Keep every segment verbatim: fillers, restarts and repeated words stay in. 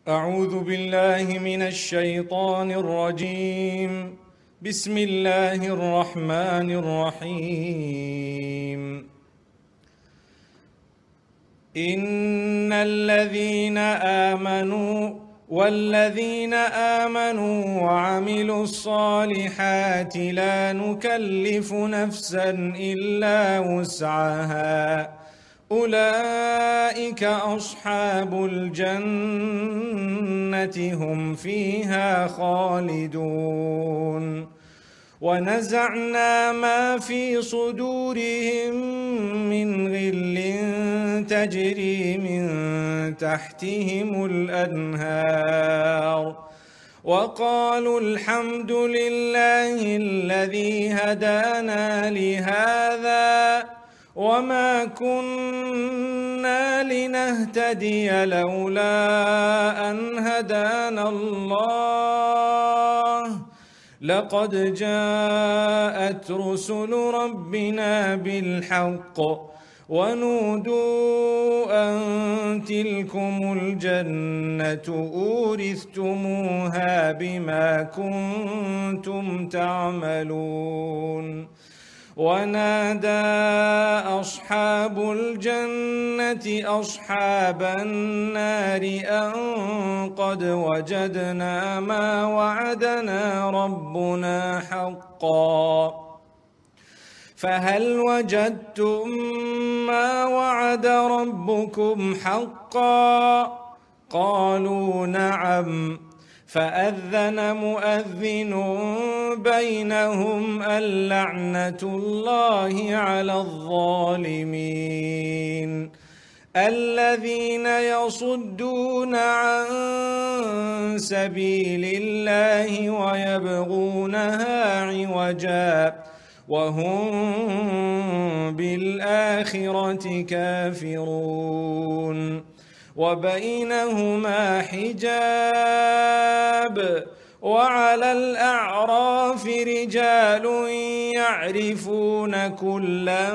أعوذ بالله من الشيطان الرجيم. بسم الله الرحمن الرحيم. إن الذين آمنوا والذين آمنوا وعملوا الصالحات لا نكلف نفسا إلا وسعها أولئك أصحاب الجنة هم فيها خالدون. ونزعنا ما في صدورهم من غل تجري من تحتهم الأنهار وقالوا الحمد لله الذي هدانا لهذا وما كنا لنهتدي لولا أن هدانا الله لقد جاءت رسل ربنا بالحق ونودوا أن تلكم الجنة أورثتموها بما كنتم تعملون. ونادى أصحاب الجنة أصحاب النار أن قد وجدنا ما وعدنا ربنا حقا فهل وجدتم ما وعد ربكم حقا قالوا نعم فأذن مؤذن بينهم اللعنة الله على الظالمين الذين يصدون عن سبيل الله ويبغونها عوجا وهم بالآخرة كافرون وبينهما حجاب وعلى الأعراف رجال يعرفون كلا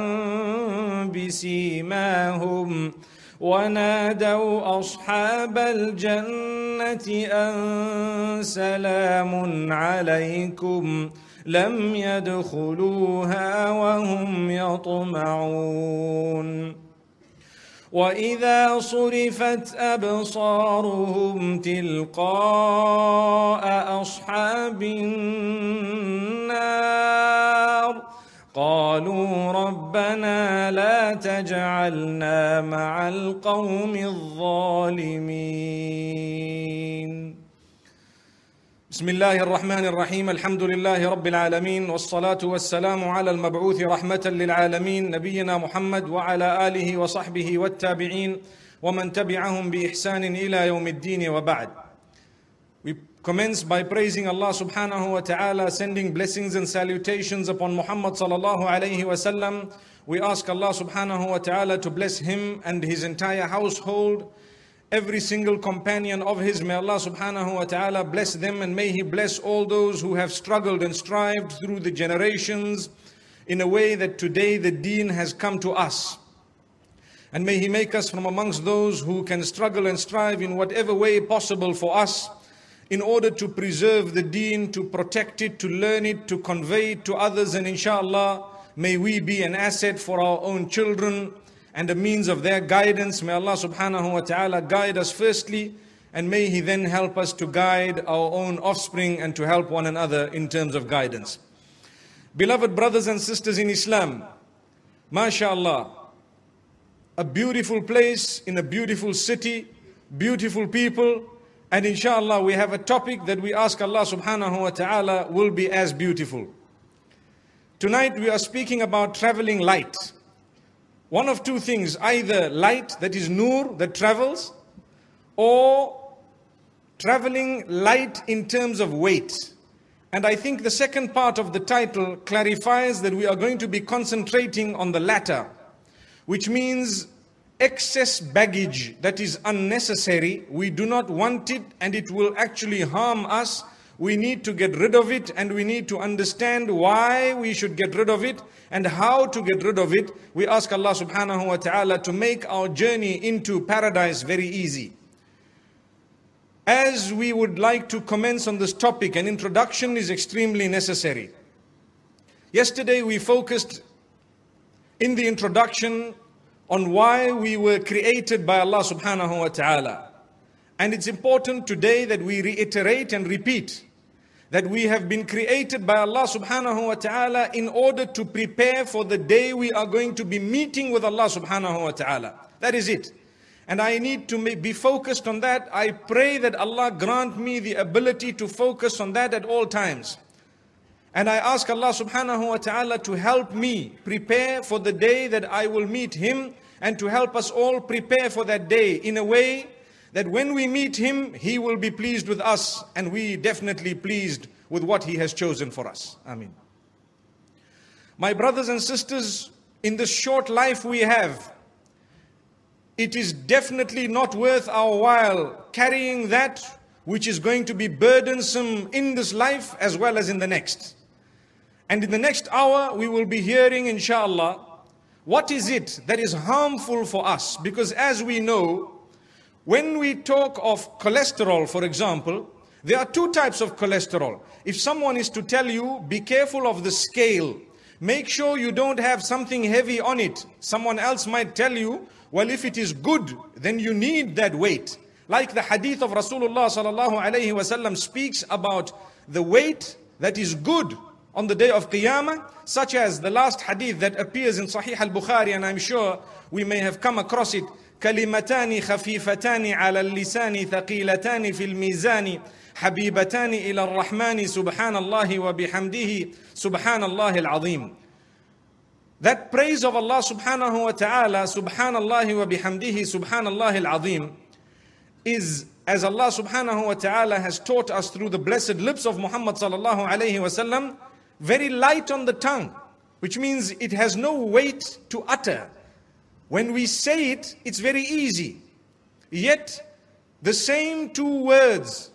بسيماهم ونادوا أصحاب الجنة أن سلام عليكم لم يدخلوها وهم يطمعون. وإذا صرفت أبصارهم تلقاء أصحاب النار قالوا ربنا لا تجعلنا مع القوم الظالمين. بسم الله الرحمن الرحيم. الحمد لله رب العالمين والصلاة والسلام على المبعوث رحمة للعالمين نبينا محمد وعلى آله وصحبه والتابعين ومن تبعهم بإحسان إلى يوم الدين وبعد. We commence by praising Allah subhanahu wa ta'ala, sending blessings and salutations upon Muhammad sallallahu alayhi wa sallam. We ask Allah subhanahu wa ta'ala to bless him and his entire household, every single companion of his. May Allah subhanahu wa ta'ala bless them, and may he bless all those who have struggled and strived through the generations in a way that today the deen has come to us. And may he make us from amongst those who can struggle and strive in whatever way possible for us in order to preserve the deen, to protect it, to learn it, to convey it to others. And inshallah, may we be an asset for our own children and a means of their guidance. May Allah subhanahu wa ta'ala guide us firstly, and may He then help us to guide our own offspring and to help one another in terms of guidance. Beloved brothers and sisters in Islam, MashaAllah, a beautiful place in a beautiful city, beautiful people, and inshallah we have a topic that we ask Allah subhanahu wa ta'ala will be as beautiful. Tonight we are speaking about traveling light. One of two things, either light that is nur, that travels, or traveling light in terms of weight. And I think the second part of the title clarifies that we are going to be concentrating on the latter, which means excess baggage that is unnecessary. We do not want it and it will actually harm us. We need to get rid of it, and we need to understand why we should get rid of it and how to get rid of it. We ask Allah subhanahu wa ta'ala to make our journey into paradise very easy. As we would like to commence on this topic, an introduction is extremely necessary. Yesterday we focused in the introduction on why we were created by Allah subhanahu wa ta'ala. And it's important today that we reiterate and repeat that we have been created by Allah subhanahu wa ta'ala in order to prepare for the day we are going to be meeting with Allah subhanahu wa ta'ala. That is it. And I need to be focused on that. I pray that Allah grant me the ability to focus on that at all times. And I ask Allah subhanahu wa ta'ala to help me prepare for the day that I will meet Him, and to help us all prepare for that day in a way that when we meet Him, He will be pleased with us, and we definitely pleased with what He has chosen for us. Ameen. My brothers and sisters, in this short life we have, it is definitely not worth our while carrying that which is going to be burdensome in this life as well as in the next. And in the next hour we will be hearing, inshallah, what is it that is harmful for us. Because as we know, when we talk of cholesterol, for example, there are two types of cholesterol. If someone is to tell you, be careful of the scale, make sure you don't have something heavy on it, someone else might tell you, well, if it is good, then you need that weight. Like the hadith of Rasulullah sallallahu alaihi wasallam speaks about the weight that is good on the day of Qiyamah, such as the last hadith that appears in Sahih al-Bukhari, and I'm sure we may have come across it. كلمتان خفيفتان على اللسان ثقيلتان في الميزان حبيبتان إلى الرحمن سبحان الله وبحمده سبحان الله العظيم. That praise of Allah subhanahu wa ta'ala, subhanallahi wa bihamdihi, subhanallah al-azim, is, as Allah subhanahu wa ta'ala has taught us through the blessed lips of Muhammad sallallahu alayhi wa sallam, very light on the tongue, which means it has no weight to utter. When we say it, it's very easy. Yet, the same two words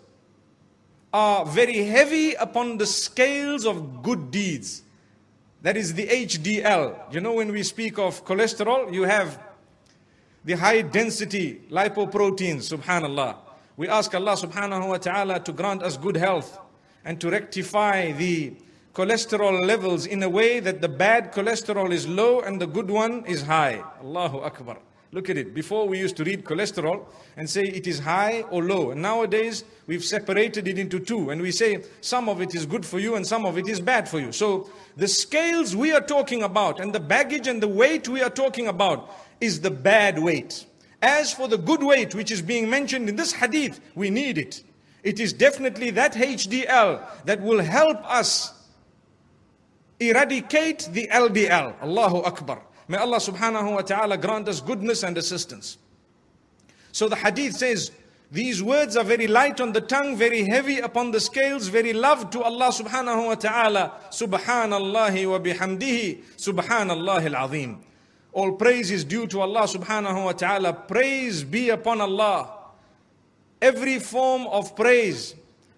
are very heavy upon the scales of good deeds. That is the H D L. You know, when we speak of cholesterol, you have the high density lipoproteins, subhanallah. We ask Allah subhanahu wa ta'ala to grant us good health and to rectify the cholesterol levels in a way that the bad cholesterol is low and the good one is high. Allahu Akbar. Look at it. Before we used to read cholesterol and say it is high or low. And nowadays we've separated it into two. And we say some of it is good for you and some of it is bad for you. So the scales we are talking about and the baggage and the weight we are talking about is the bad weight. As for the good weight which is being mentioned in this hadith, we need it. It is definitely that H D L that will help us eradicate the L D L. Allahu Akbar. May Allah subhanahu wa ta'ala grant us goodness and assistance. So the hadith says, these words are very light on the tongue, very heavy upon the scales, very loved to Allah subhanahu wa ta'ala. Subhanallahi wa bihamdihi, subhanallah al-azim. All praise is due to Allah subhanahu wa ta'ala. Praise be upon Allah. Every form of praise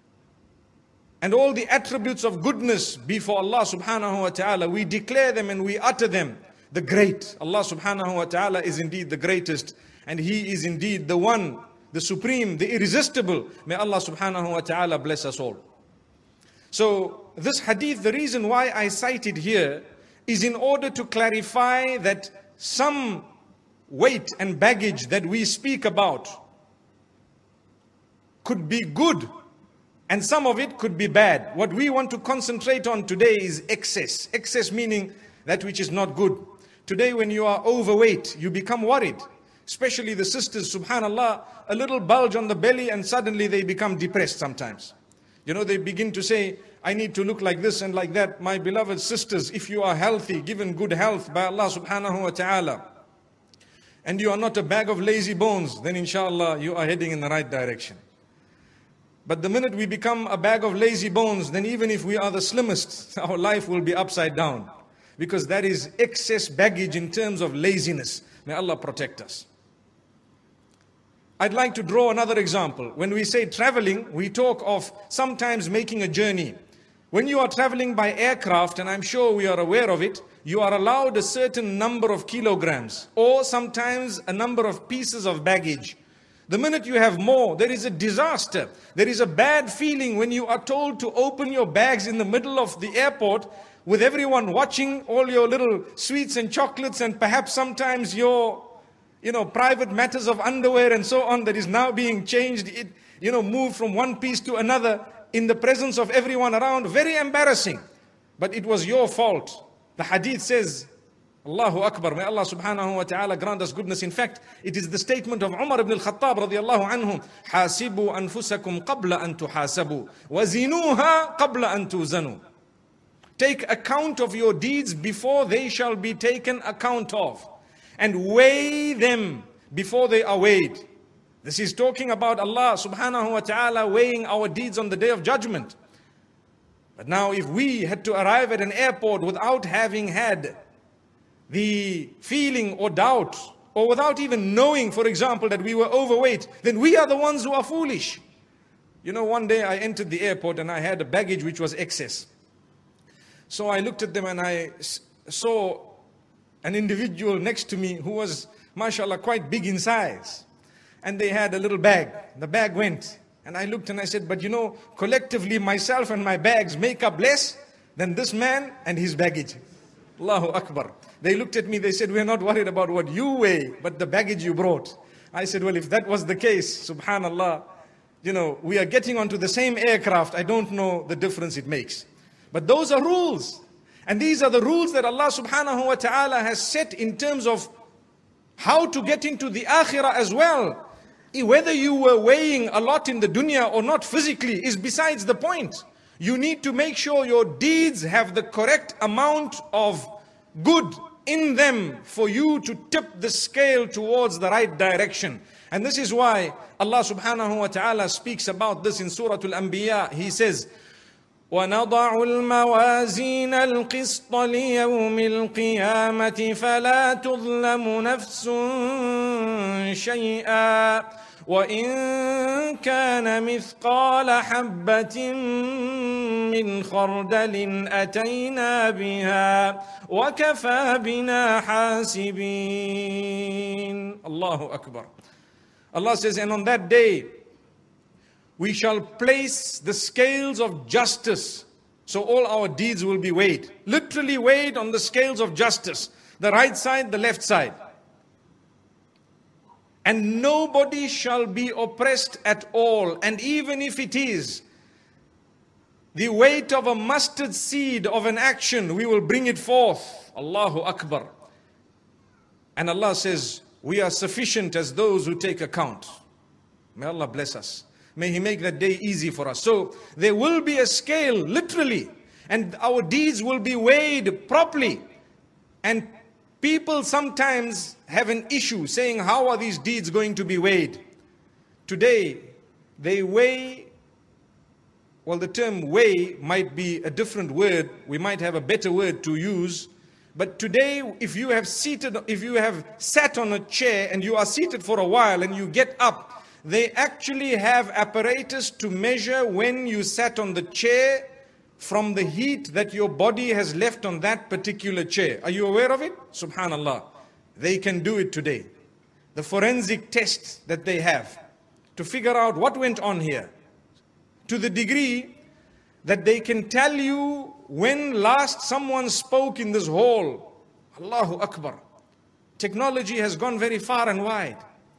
and all the attributes of goodness be for Allah subhanahu wa ta'ala. We declare them and we utter them. The great. Allah subhanahu wa ta'ala is indeed the greatest. And He is indeed the one, the supreme, the irresistible. May Allah subhanahu wa ta'ala bless us all. So this hadith, the reason why I cite it here is in order to clarify that some weight and baggage that we speak about could be good and some of it could be bad. What we want to concentrate on today is excess. Excess meaning that which is not good. Today when you are overweight, you become worried. Especially the sisters, subhanallah, a little bulge on the belly and suddenly they become depressed sometimes. You know, they begin to say, I need to look like this and like that. My beloved sisters, if you are healthy, given good health by Allah subhanahu wa ta'ala, and you are not a bag of lazy bones, then inshallah you are heading in the right direction. But the minute we become a bag of lazy bones, then even if we are the slimmest, our life will be upside down. Because that is excess baggage in terms of laziness. May Allah protect us. I'd like to draw another example. When we say traveling, we talk of sometimes making a journey. When you are traveling by aircraft, and I'm sure we are aware of it, you are allowed a certain number of kilograms or sometimes a number of pieces of baggage. The minute you have more, there is a disaster. There is a bad feeling when you are told to open your bags in the middle of the airport with everyone watching, all your little sweets and chocolates, and perhaps sometimes your, you know, private matters of underwear and so on that is now being changed, it, you know, moved from one piece to another in the presence of everyone around. Very embarrassing. But it was your fault. The hadith says, Allahu Akbar, may Allah subhanahu wa ta'ala grant us goodness. In fact, it is the statement of Umar ibn al-Khattab radiyallahu anhu, حَاسِبُوا أَنفُسَكُمْ قَبْلَ أَن تُحَاسَبُوا وَزِنُوهَا قَبْلَ أَن تُوزَنُوا. Take account of your deeds before they shall be taken account of, and weigh them before they are weighed. This is talking about Allah subhanahu wa ta'ala weighing our deeds on the day of judgment. But now if we had to arrive at an airport without having had the feeling or doubt, or without even knowing, for example, that we were overweight, then we are the ones who are foolish. You know, one day I entered the airport and I had a baggage which was excess. So I looked at them and I saw an individual next to me who was, mashallah, quite big in size. And they had a little bag. The bag went. And I looked and I said, but you know, collectively myself and my bags make up less than this man and his baggage. Allahu Akbar. They looked at me, they said, we're not worried about what you weigh, but the baggage you brought. I said, well, if that was the case, subhanallah, you know, we are getting onto the same aircraft. I don't know the difference it makes. But those are rules. And these are the rules that Allah subhanahu wa ta'ala has set in terms of how to get into the akhirah as well. Whether you were weighing a lot in the dunya or not physically is besides the point. You need to make sure your deeds have the correct amount of good in them for you to tip the scale towards the right direction. And this is why Allah subhanahu wa ta'ala speaks about this in Surah Al-Anbiya. He says, وَنَضَعُ الْمَوَازِينَ الْقِسْطَ لِيَوْمِ الْقِيَامَةِ فَلَا تُظْلَمُ نَفْسٌ شَيْئًا وَإِن كَانَ مِثْقَالَ حَبَّةٍ مِّنْ خَرْدَلٍ أَتَيْنَا بِهَا وَكَفَى بِنَا حَاسِبِينَ. Allahu Akbar. Allah says, and on that day, we shall place the scales of justice. So all our deeds will be weighed. Literally weighed on the scales of justice. The right side, the left side. And nobody shall be oppressed at all. And even if it is the weight of a mustard seed of an action, we will bring it forth. Allahu Akbar. And Allah says, we are sufficient as those who take account. May Allah bless us. May He make that day easy for us. So there will be a scale, literally, and our deeds will be weighed properly. And people sometimes have an issue saying, how are these deeds going to be weighed? Today, they weigh, well, the term weigh might be a different word. We might have a better word to use. But today, if you have seated, if you have sat on a chair and you are seated for a while and you get up, they actually have apparatus to measure when you sat on the chair from the heat that your body has left on that particular chair. Are you aware of it? Subhanallah. They can do it today. The forensic tests that they have to figure out what went on here, to the degree that they can tell you when last someone spoke in this hall. Allahu Akbar. Technology has gone very far and wide.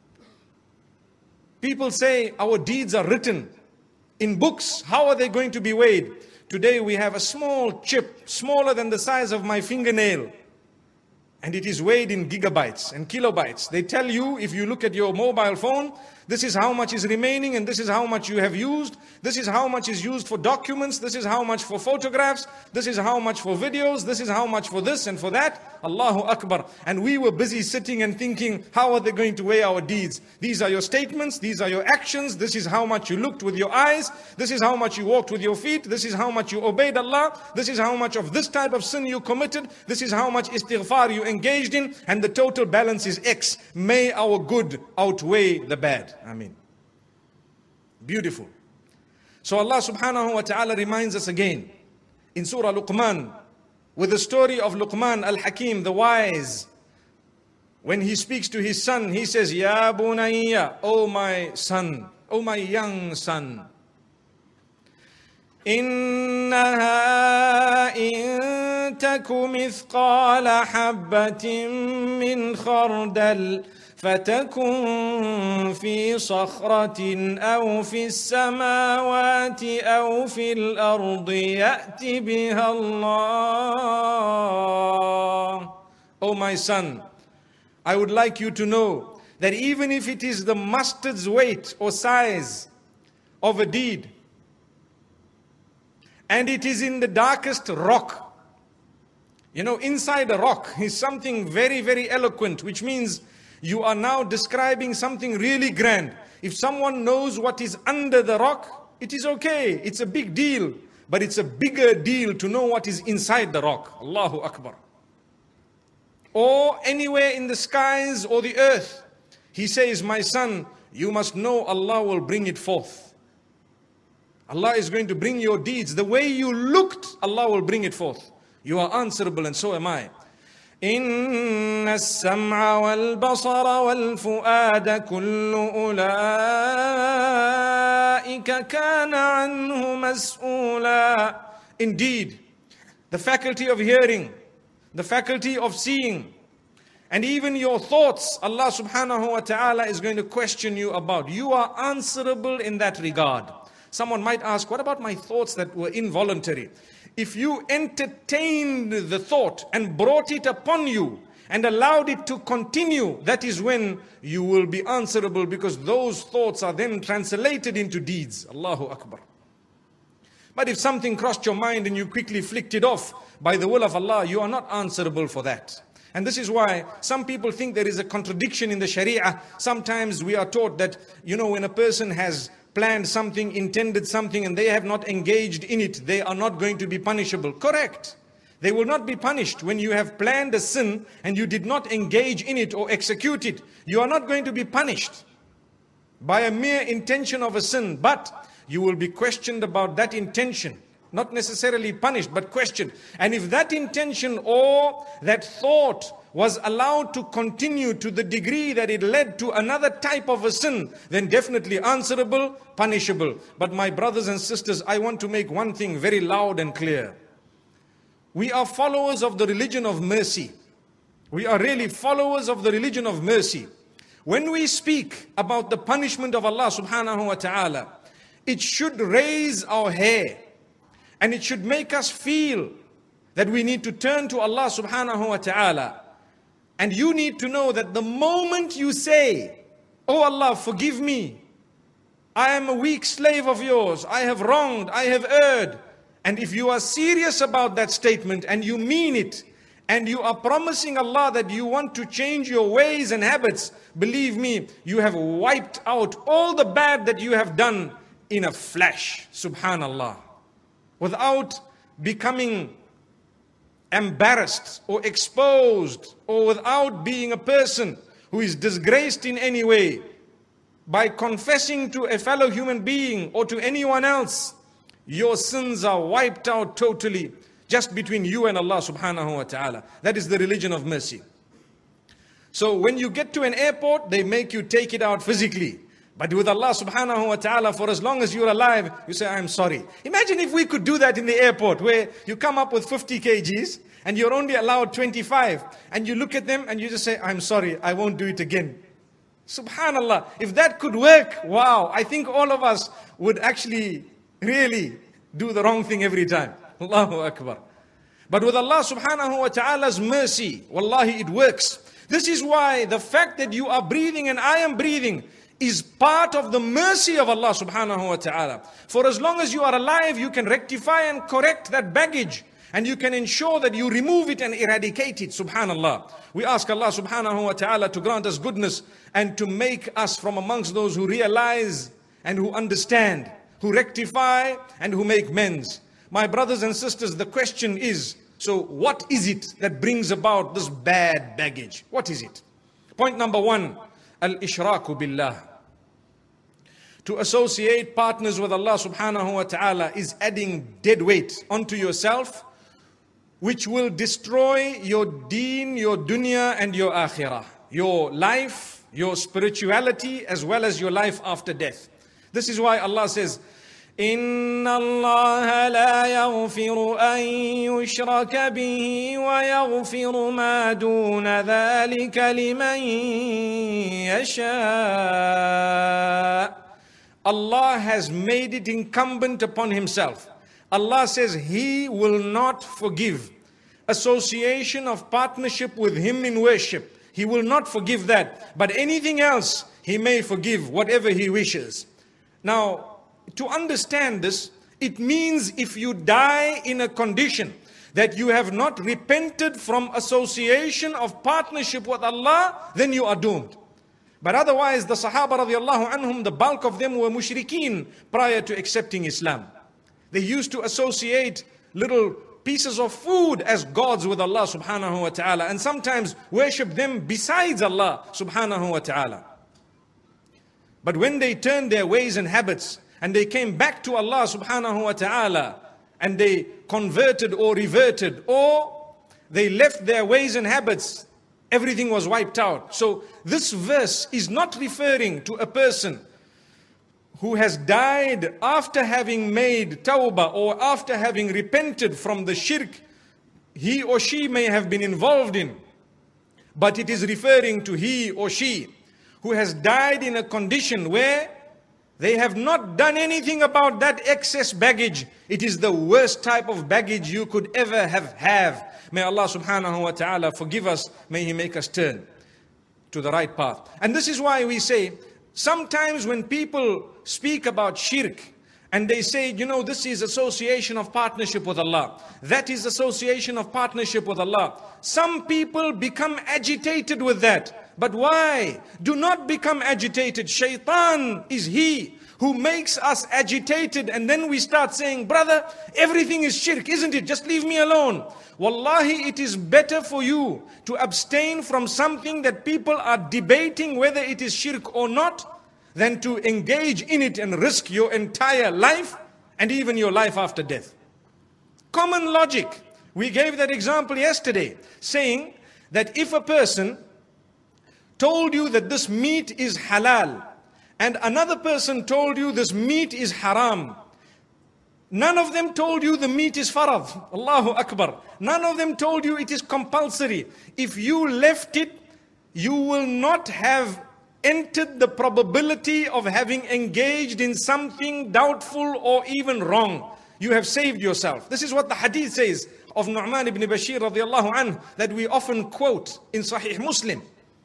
People say our deeds are written in books. How are they going to be weighed? Today we have a small chip, smaller than the size of my fingernail. And it is weighed in gigabytes and kilobytes. They tell you, if you look at your mobile phone, this is how much is remaining and this is how much you have used. This is how much is used for documents. This is how much for photographs. This is how much for videos. This is how much for this and for that. Allahu Akbar. And we were busy sitting and thinking, how are they going to weigh our deeds? These are your statements. These are your actions. This is how much you looked with your eyes. This is how much you walked with your feet. This is how much you obeyed Allah. This is how much of this type of sin you committed. This is how much istighfar you engaged in. And the total balance is X. May our good outweigh the bad. Ameen. Beautiful. So Allah subhanahu wa ta'ala reminds us again in Surah Luqman with the story of Luqman al-Hakim, the wise. when he speaks to his son, he says, Ya bunayya, oh my son, oh my young son. إنها إن تك مثقال حبة من خردل فتكن في صخرة أو في السماوات أو في الأرض يأت بها الله. Oh my son, I would like you to know that even if it is the mustard's weight or size of a deed, and it is in the darkest rock. You know, inside a rock is something very, very eloquent, which means you are now describing something really grand. If someone knows what is under the rock, it is okay. It's a big deal. But it's a bigger deal to know what is inside the rock. Allahu Akbar. Or anywhere in the skies or the earth. He says, my son, you must know Allah will bring it forth. Allah is going to bring your deeds. The way you looked, Allah will bring it forth. You are answerable, and so am I. إِنَّ السَّمْعَ وَالْبَصَرَ وَالْفُؤَادَ كُلُّ أُولَئِكَ كَانَ عَنْهُ مَسْئُولًا. Indeed, the faculty of hearing, the faculty of seeing, and even your thoughts, Allah subhanahu wa ta'ala is going to question you about. You are answerable in that regard. Someone might ask, what about my thoughts that were involuntary? If you entertained the thought and brought it upon you and allowed it to continue, that is when you will be answerable, because those thoughts are then translated into deeds. Allahu Akbar. But if something crossed your mind and you quickly flicked it off, by the will of Allah, you are not answerable for that. And this is why some people think there is a contradiction in the Shariah. Sometimes we are taught that, you know, when a person has planned something, intended something, and they have not engaged in it, they are not going to be punishable. Correct. They will not be punished. When you have planned a sin and you did not engage in it or execute it, you are not going to be punished by a mere intention of a sin, but you will be questioned about that intention. Not necessarily punished, but questioned. And if that intention or that thought was allowed to continue to the degree that it led to another type of a sin, then definitely answerable, punishable. But my brothers and sisters, I want to make one thing very loud and clear. We are followers of the religion of mercy. We are really followers of the religion of mercy. When we speak about the punishment of Allah subhanahu wa ta'ala, it should raise our hair. And it should make us feel that we need to turn to Allah subhanahu wa ta'ala. And you need to know that the moment you say, oh Allah, forgive me. I am a weak slave of yours. I have wronged. I have erred. And if you are serious about that statement and you mean it, and you are promising Allah that you want to change your ways and habits, believe me, you have wiped out all the bad that you have done in a flash. Subhanallah. Without becoming embarrassed or exposed, or without being a person who is disgraced in any way, by confessing to a fellow human being or to anyone else, your sins are wiped out totally, just between you and Allah subhanahu wa ta'ala. That is the religion of mercy. So when you get to an airport, they make you take it out physically. But with Allah subhanahu wa ta'ala, for as long as you're alive, you say, I'm sorry. Imagine if we could do that in the airport, where you come up with fifty kilograms and you're only allowed twenty-five, and you look at them and you just say, I'm sorry, I won't do it again. Subhanallah, if that could work, wow, I think all of us would actually really do the wrong thing every time. Allahu Akbar. But with Allah subhanahu wa ta'ala's mercy, wallahi, it works. This is why the fact that you are breathing and I am breathing is part of the mercy of Allah subhanahu wa ta'ala. For as long as you are alive, you can rectify and correct that baggage. And you can ensure that you remove it and eradicate it. Subhanallah. We ask Allah subhanahu wa ta'ala to grant us goodness and to make us from amongst those who realize and who understand, who rectify and who make amends. My brothers and sisters, the question is, so what is it that brings about this bad baggage? What is it? Point number one, al-ishraku billah. To associate partners with Allah subhanahu wa ta'ala is adding dead weight onto yourself, which will destroy your deen, your dunya and your akhirah. your life, your spirituality, as well as your life after death. This is why Allah says, إِنَّ اللَّهَ لَا يَغْفِرُ أَن يُشْرَكَ بِهِ وَيَغْفِرُ مَا دُونَ ذَلِكَ لِمَن يَشَاءُ. Allah has made it incumbent upon Himself. Allah says He will not forgive association of partnership with Him in worship. He will not forgive that. But anything else, He may forgive whatever He wishes. Now, to understand this, it means if you die in a condition that you have not repented from association of partnership with Allah, then you are doomed. But otherwise, the Sahaba radiallahu anhum, the bulk of them were mushrikeen prior to accepting Islam. They used to associate little pieces of food as gods with Allah subhanahu wa ta'ala, and sometimes worship them besides Allah subhanahu wa ta'ala. But when they turned their ways and habits and they came back to Allah subhanahu wa ta'ala, and they converted or reverted, or they left their ways and habits, everything was wiped out. So this verse is not referring to a person who has died after having made tawbah or after having repented from the shirk he or she may have been involved in. But it is referring to he or she who has died in a condition where they have not done anything about that excess baggage. It is the worst type of baggage you could ever have have. May Allah subhanahu wa ta'ala forgive us. May He make us turn to the right path. And this is why we say, sometimes when people speak about shirk, and they say, you know, this is association of partnership with Allah, that is association of partnership with Allah, some people become agitated with that. But why? Do not become agitated. Shaitan is he who makes us agitated, and then we start saying, brother, everything is shirk, isn't it? Just leave me alone. Wallahi, it is better for you to abstain from something that people are debating whether it is shirk or not, than to engage in it and risk your entire life and even your life after death. Common logic. We gave that example yesterday, saying that if a person told you that this meat is halal, and another person told you this meat is haram, none of them told you the meat is farad. Allahu Akbar. None of them told you it is compulsory. If you left it, you will not have entered the probability of having engaged in something doubtful or even wrong. You have saved yourself. This is what the hadith says of Nu'man ibn Bashir radiallahu anhu, that we often quote in Sahih Muslim.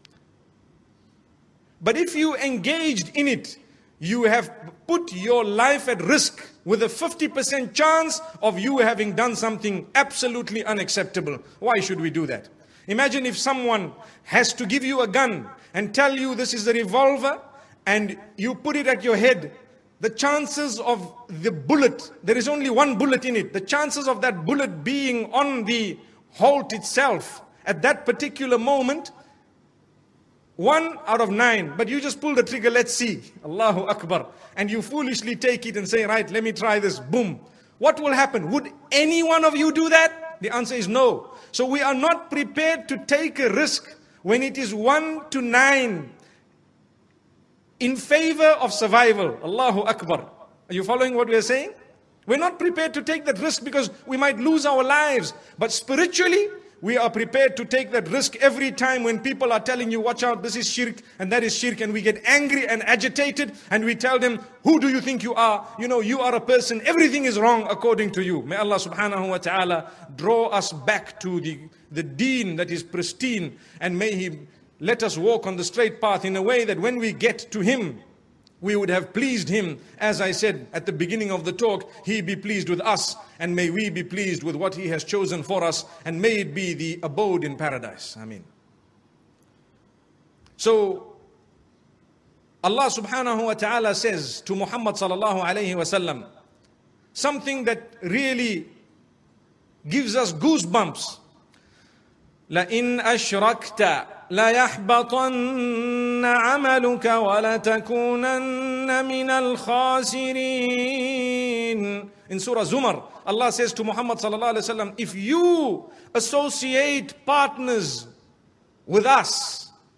But if you engaged in it, you have put your life at risk with a fifty percent chance of you having done something absolutely unacceptable. Why should we do that? Imagine if someone has to give you a gun and tell you this is a revolver, and you put it at your head. The chances of the bullet, there is only one bullet in it, the chances of that bullet being on the Holt itself at that particular moment, one out of nine. But you just pull the trigger, let's see. Allahu Akbar. And you foolishly take it and say, right, let me try this. Boom. What will happen? Would any one of you do that? The answer is no. So we are not prepared to take a risk when it is one to nine in favor of survival. Allahu Akbar. Are you following what we are saying? We're not prepared to take that risk because we might lose our lives. But spiritually, we are prepared to take that risk every time when people are telling you, watch out, this is shirk and that is shirk. And we get angry and agitated and we tell them, who do you think you are? You know, you are a person. Everything is wrong according to you. May Allah subhanahu wa ta'ala draw us back to the, the deen that is pristine. And may He let us walk on the straight path in a way that when we get to Him, we would have pleased Him. As I said at the beginning of the talk, He be pleased with us, and may we be pleased with what He has chosen for us, and may it be the abode in paradise. Ameen. So Allah subhanahu wa ta'ala says to Muhammad sallallahu alayhi wa sallam something that really gives us goosebumps. لَإِنْ أَشْرَكْتَ لَيَحْبَطَنَّ عَمَلُكَ وَلَتَكُونَنَّ مِنَ الْخَاسِرِينَ. In Surah Zumar, Allah says to Muhammad sallallahu alaihi wasallam, if you associate partners with us,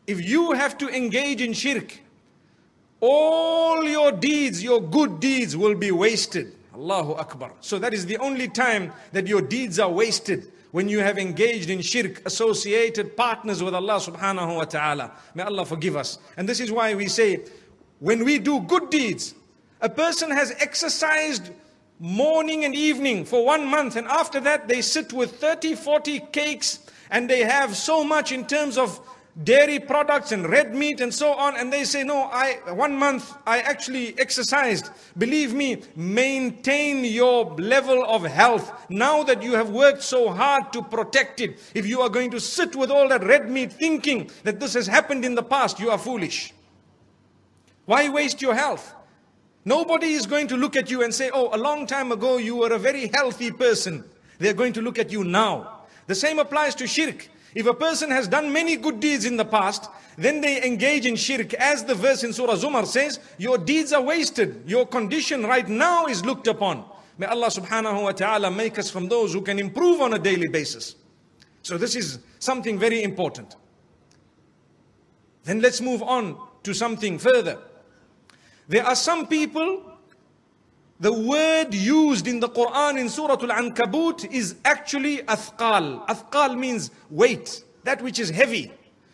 if you have to engage in shirk, all your deeds, your good deeds will be wasted. Allahu Akbar. So that is the only time that your deeds are wasted, when you have engaged in shirk, associated partners with Allah subhanahu wa ta'ala. May Allah forgive us. And this is why we say, when we do good deeds, a person has exercised morning and evening for one month, and after that they sit with thirty, forty cakes, and they have so much in terms of dairy products and red meat and so on, and they say, no, I one month I actually exercised. Believe me, maintain your level of health now that you have worked so hard to protect it. If you are going to sit with all that red meat thinking that this has happened in the past, you are foolish. Why waste your health? Nobody is going to look at you and say, oh, a long time ago you were a very healthy person. They're going to look at you now. The same applies to shirk. If a person has done many good deeds in the past, then they engage in shirk. As the verse in Surah Zumar says, your deeds are wasted. Your condition right now is looked upon. May Allah subhanahu wa ta'ala make us from those who can improve on a daily basis. So this is something very important. Then let's move on to something further. There are some people, the word used in the Quran in Surah Al-Ankabut is actually athqal. Athqal means weight, that which is heavy.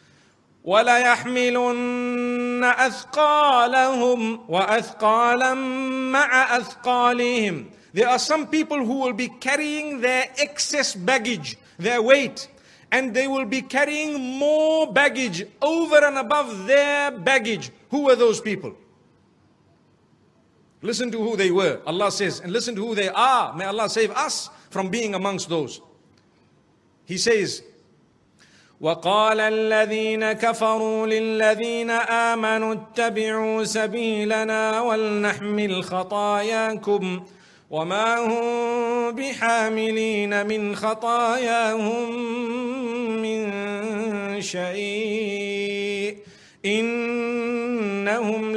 وَلَيَحْمِلُنَّ أَثْقَالَهُمْ وَأَثْقَالًا مَعَ أَثْقَالِهِمْ. There are some people who will be carrying their excess baggage, their weight, and they will be carrying more baggage over and above their baggage. Who are those people? Listen to who they were, Allah says, and listen to who they are. May Allah save us from being amongst those. He says, وَقَالَ الَّذِينَ كَفَرُوا لِلَّذِينَ آمَنُوا اتَّبِعُوا سَبِيلَنَا وَلْنَحْمِلْ خَطَايَاكُمْ وَمَا هُمْ بِحَامِلِينَ مِنْ خَطَايَاهُمْ مِنْ شَيْءٍ إِنَّهُمْ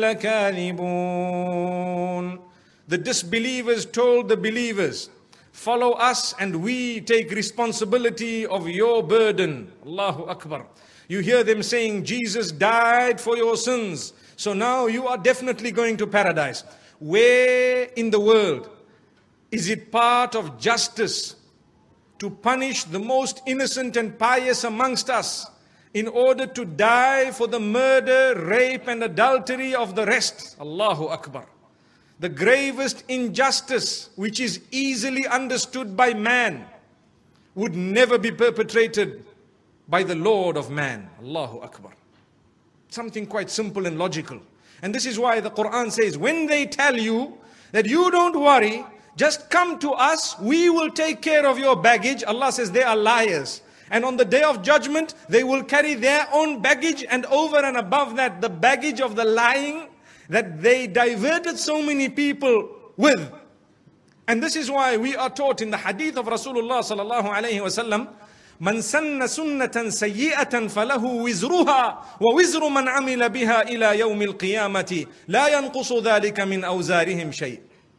لَكَاذِبُونَ. The disbelievers told the believers, follow us and we take responsibility of your burden. Allahu Akbar. You hear them saying, Jesus died for your sins, so now you are definitely going to paradise. Where in the world is it part of justice to punish the most innocent and pious amongst us in order to die for the murder, rape and adultery of the rest? Allahu Akbar. The gravest injustice, which is easily understood by man, would never be perpetrated by the Lord of man. Allahu Akbar. Something quite simple and logical. And this is why the Quran says, when they tell you that you don't worry, just come to us, we will take care of your baggage, Allah says they are liars. And on the day of judgment, they will carry their own baggage, and over and above that, the baggage of the lying that they diverted so many people with. And this is why we are taught in the hadith of Rasulullah sallallahu alayhi wa sallam, من سن سنة سيئة فله وزرها ووزر من عمل بها إلى يوم القيامة لا ينقص ذلك من أوزارهم شيء.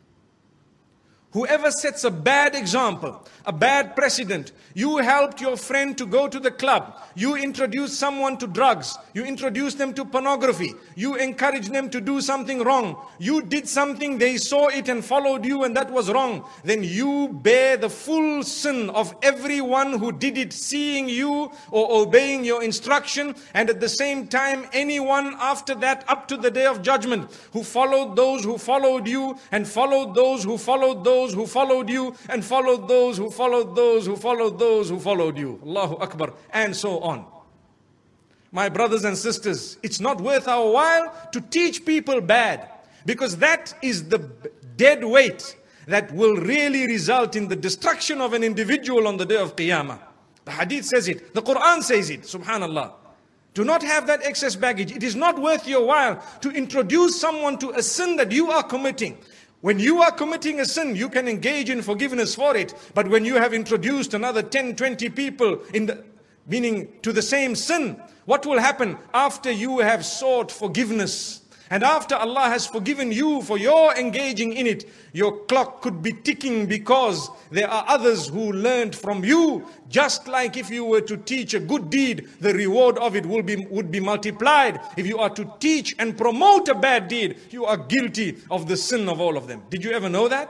Whoever sets a bad example, a bad precedent, you helped your friend to go to the club, you introduced someone to drugs, you introduced them to pornography, you encouraged them to do something wrong, you did something, they saw it and followed you and that was wrong, then you bear the full sin of everyone who did it, seeing you or obeying your instruction, and at the same time anyone after that up to the day of judgment who followed those who followed you and followed those who followed those who followed you and followed those who followed those who followed those who followed you. Allahu Akbar. And so on. My brothers and sisters, it's not worth our while to teach people bad, because that is the dead weight that will really result in the destruction of an individual on the day of Qiyamah. The hadith says it. The Quran says it. Subhanallah. Do not have that excess baggage. It is not worth your while to introduce someone to a sin that you are committing. When you are committing a sin, you can engage in forgiveness for it. But when you have introduced another ten, twenty people, in the, meaning to the same sin, what will happen after you have sought forgiveness? And after Allah has forgiven you for your engaging in it, your clock could be ticking because there are others who learned from you. Just like if you were to teach a good deed, the reward of it will be, would be multiplied. If you are to teach and promote a bad deed, you are guilty of the sin of all of them. Did you ever know that?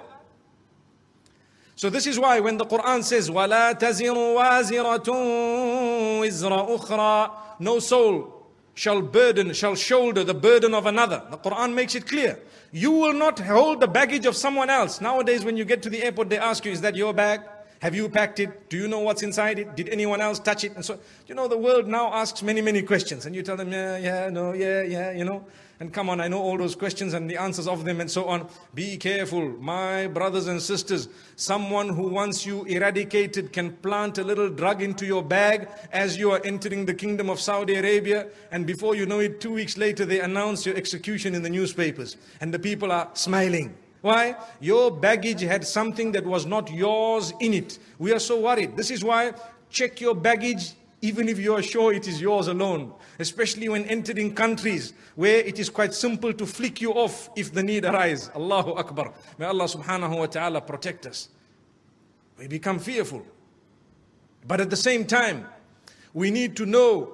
So this is why when the Quran says, وَلَا تَزِرُ وَازِرَةٌ وِزْرَ أُخْرَى, no soul shall burden, shall shoulder the burden of another. The Quran makes it clear. You will not hold the baggage of someone else. Nowadays when you get to the airport, they ask you, is that your bag? Have you packed it? Do you know what's inside it? Did anyone else touch it? And so, you know, the world now asks many, many questions. And you tell them, yeah, yeah, no, yeah, yeah, you know. And come on, I know all those questions and the answers of them and so on. Be careful, my brothers and sisters. Someone who wants you eradicated can plant a little drug into your bag as you are entering the kingdom of Saudi Arabia. And before you know it, two weeks later, they announce your execution in the newspapers. And the people are smiling. Why? Your baggage had something that was not yours in it. We are so worried. This is why check your baggage even if you are sure it is yours alone. Especially when entering countries where it is quite simple to flick you off if the need arises. Allahu Akbar. May Allah subhanahu wa ta'ala protect us. We become fearful. But at the same time, we need to know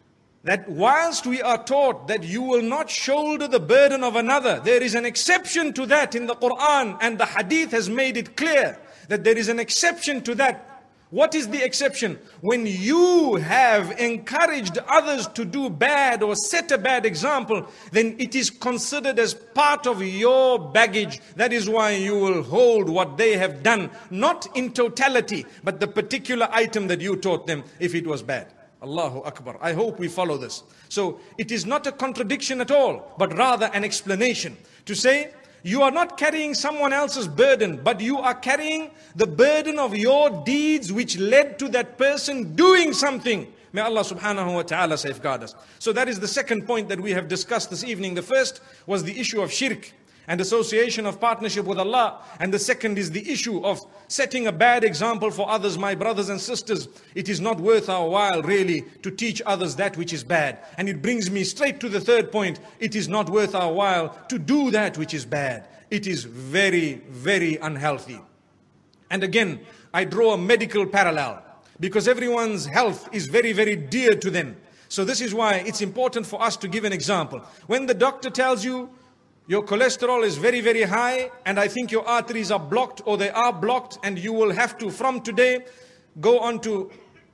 that whilst we are taught that you will not shoulder the burden of another, there is an exception to that in the Quran, and the hadith has made it clear that there is an exception to that. What is the exception? When you have encouraged others to do bad or set a bad example, then it is considered as part of your baggage. That is why you will hold what they have done, not in totality, but the particular item that you taught them if it was bad. Allahu Akbar. I hope we follow this. So it is not a contradiction at all, but rather an explanation to say, you are not carrying someone else's burden, but you are carrying the burden of your deeds which led to that person doing something. May Allah subhanahu wa ta'ala safeguard us. So that is the second point that we have discussed this evening. The first was the issue of shirk and association of partnership with Allah. And the second is the issue of setting a bad example for others. My brothers and sisters, it is not worth our while really to teach others that which is bad. And it brings me straight to the third point. It is not worth our while to do that which is bad. It is very, very unhealthy. And again, I draw a medical parallel because everyone's health is very, very dear to them. So this is why it's important for us to give an example. When the doctor tells you, your cholesterol is very, very high, and I think your arteries are blocked, or they are blocked, and you will have to, from today, go on to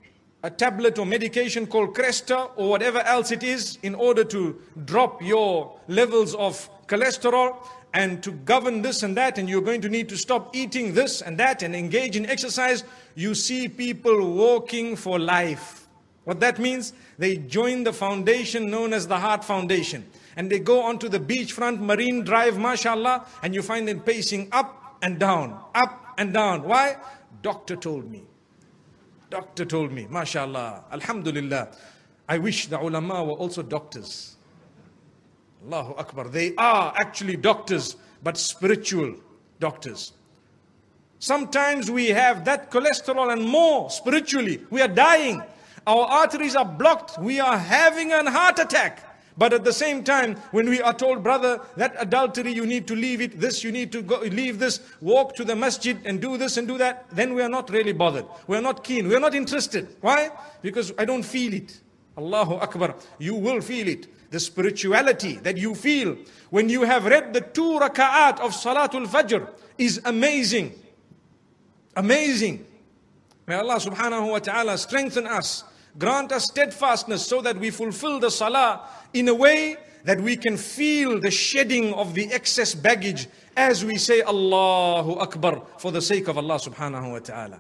a tablet or medication called Cresta, or whatever else it is, in order to drop your levels of cholesterol, and to govern this and that, and you're going to need to stop eating this and that, and engage in exercise. You see people walking for life. What that means, they join the foundation known as the Heart Foundation. And they go onto the beachfront Marine Drive, mashallah, and you find them pacing up and down, up and down. Why? Doctor told me. Doctor told me, mashallah, alhamdulillah. I wish the ulama were also doctors. Allahu Akbar. They are actually doctors, but spiritual doctors. Sometimes we have that cholesterol and more spiritually. We are dying. Our arteries are blocked. We are having a heart attack. But at the same time, when we are told, brother, that adultery, you need to leave it, this, you need to go, leave this, walk to the masjid and do this and do that, then we are not really bothered. We are not keen. We are not interested. Why? Because I don't feel it. Allahu Akbar. You will feel it. The spirituality that you feel when you have read the two raka'at of Salatul Fajr is amazing. Amazing. May Allah subhanahu wa ta'ala strengthen us. Grant us steadfastness so that we fulfill the salah in a way that we can feel the shedding of the excess baggage as we say Allahu Akbar for the sake of Allah subhanahu wa ta'ala.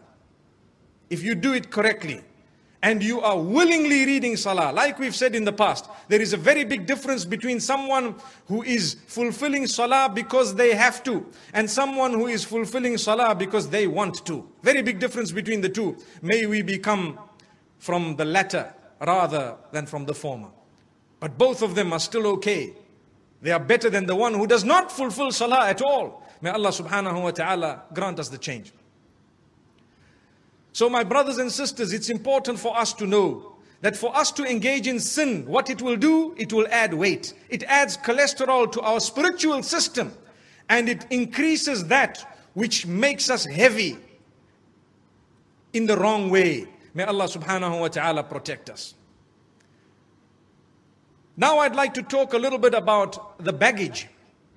If you do it correctly and you are willingly reading salah, like we've said in the past, there is a very big difference between someone who is fulfilling salah because they have to and someone who is fulfilling salah because they want to. Very big difference between the two. May we become from the latter rather than from the former. But both of them are still okay. They are better than the one who does not fulfill salah at all. May Allah subhanahu wa ta'ala grant us the change. So my brothers and sisters, it's important for us to know that for us to engage in sin, what it will do, it will add weight. It adds cholesterol to our spiritual system, and it increases that which makes us heavy in the wrong way. May Allah subhanahu wa ta'ala protect us. Now I'd like to talk a little bit about the baggage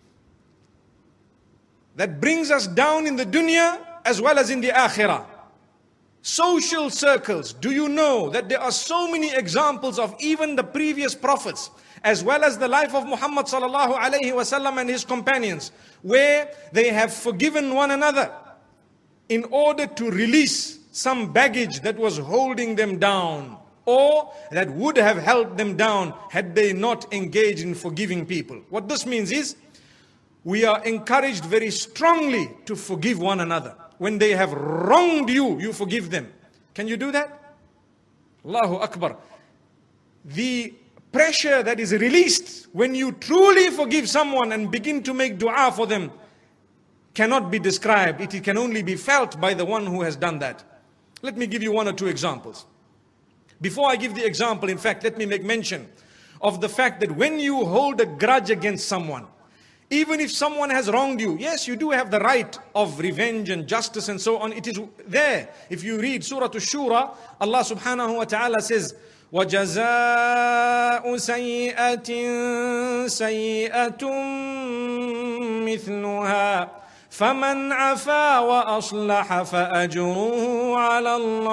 that brings us down in the dunya as well as in the akhirah. Social circles. Do you know that there are so many examples of even the previous prophets as well as the life of Muhammad sallallahu alaihi wasallam and his companions, where they have forgiven one another in order to release some baggage that was holding them down, or that would have held them down had they not engaged in forgiving people. What this means is, we are encouraged very strongly to forgive one another. When they have wronged you, you forgive them. Can you do that? Allahu Akbar. The pressure that is released when you truly forgive someone and begin to make dua for them cannot be described. It can only be felt by the one who has done that. Let me give you one or two examples. Before I give the example, in fact, let me make mention of the fact that when you hold a grudge against someone, even if someone has wronged you, yes, you do have the right of revenge and justice and so on. It is there. If you read Surah Ash-Shura, Allah subhanahu wa ta'ala says, وَجَزَاءُ سَيِّئَةٍ سَيِّئَةٌ مِثْلُهَا فَمَنْ عَفَا وَأَصْلَحَ فَأَجْرُهُ عَلَى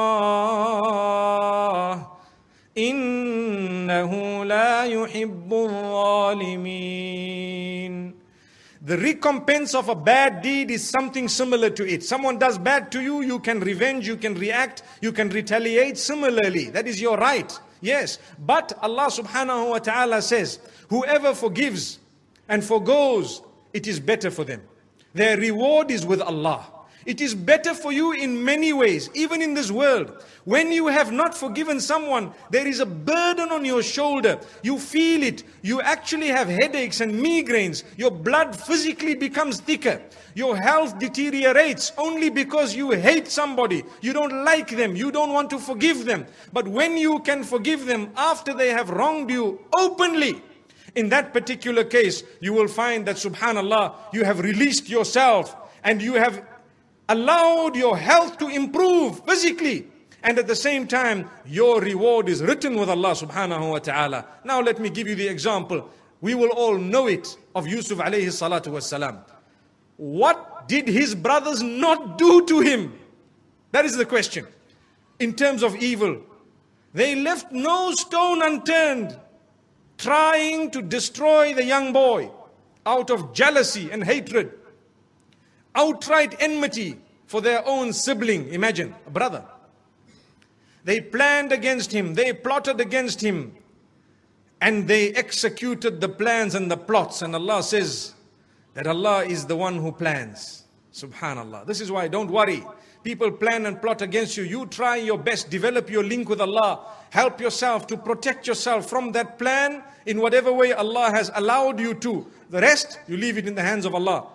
اللَّهِ إِنَّهُ لَا يُحِبُّ الظَّالِمِينَ. The recompense of a bad deed is something similar to it. Someone does bad to you, you can revenge, you can react, you can retaliate similarly. That is your right. Yes. But Allah subhanahu wa ta'ala says, whoever forgives and forgoes, it is better for them. Their reward is with Allah. It is better for you in many ways, even in this world. When you have not forgiven someone, there is a burden on your shoulder. You feel it. You actually have headaches and migraines. Your blood physically becomes thicker. Your health deteriorates only because you hate somebody. You don't like them. You don't want to forgive them. But when you can forgive them after they have wronged you openly, in that particular case, you will find that, subhanallah, you have released yourself and you have allowed your health to improve physically, and at the same time your reward is written with Allah subhanahu wa ta'ala. Now let me give you the example. We will all know it, of Yusuf alayhi salatu wassalam. What did his brothers not do to him? That is the question. In terms of evil, they left no stone unturned trying to destroy the young boy out of jealousy and hatred. Outright enmity for their own sibling. Imagine, a brother. They planned against him, they plotted against him, and they executed the plans and the plots. And Allah says that Allah is the one who plans. Subhanallah. This is why, don't worry. People plan and plot against you. You try your best, develop your link with Allah. Help yourself to protect yourself from that plan in whatever way Allah has allowed you to. The rest, you leave it in the hands of Allah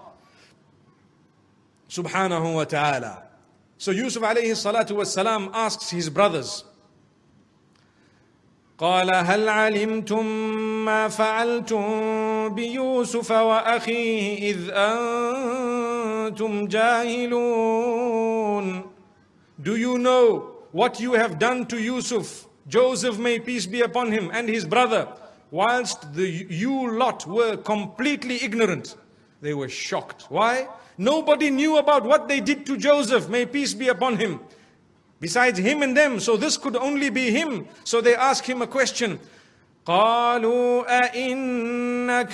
subhanahu wa ta'ala. So Yusuf alayhi salatu wassalam asks his brothers, قال هل علمتم ما فعلتم بيوسف وأخيه إذ أنتم جاهلون. Do you know what you have done to Yusuf, Joseph, may peace be upon him, and his brother, whilst the you lot were completely ignorant? They were shocked. Why? Nobody knew about what they did to Joseph, may peace be upon him, besides him and them. So this could only be him. So they ask him a question. قالوا أئنك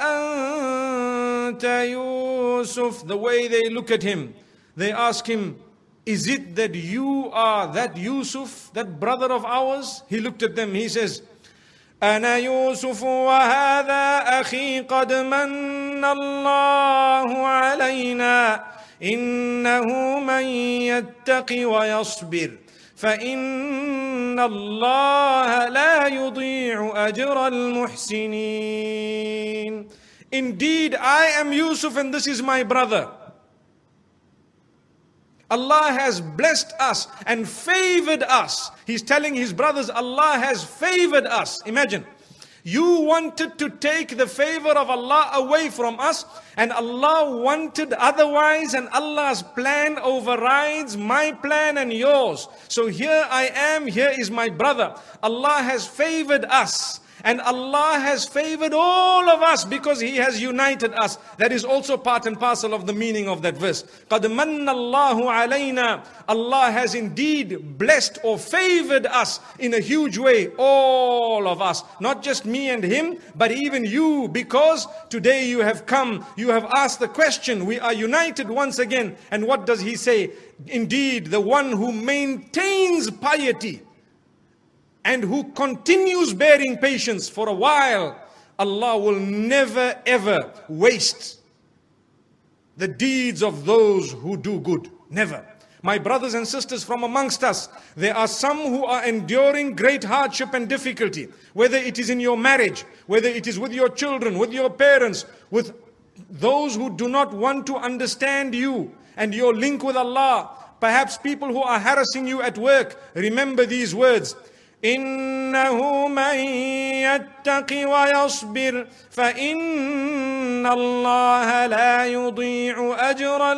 لأنت يوسف. The way they look at him, they ask him, is it that you are that Yusuf, that brother of ours? He looked at them, he says, أنا يوسف وهذا أخي قد من الله علينا إنه من يتق ويصبر فإن الله لا يضيع أجر المحسنين. Indeed, I am Yusuf and this is my brother. Allah has blessed us and favored us. He's telling his brothers, Allah has favored us. Imagine, you wanted to take the favor of Allah away from us, and Allah wanted otherwise, and Allah's plan overrides my plan and yours. So here I am, here is my brother. Allah has favored us. And Allah has favored all of us because He has united us. That is also part and parcel of the meaning of that verse. قَدْ مَنَّ اللَّهُ عَلَيْنَا. Allah has indeed blessed or favored us in a huge way. All of us. Not just me and him, but even you. Because today you have come, you have asked the question. We are united once again. And what does He say? Indeed, the one who maintains piety and who continues bearing patience for a while, Allah will never ever waste the deeds of those who do good. Never. My brothers and sisters from amongst us, there are some who are enduring great hardship and difficulty. Whether it is in your marriage, whether it is with your children, with your parents, with those who do not want to understand you and your link with Allah. Perhaps people who are harassing you at work. Remember these words. إنه من يتق ويصبر فإن الله لا يضيع أجر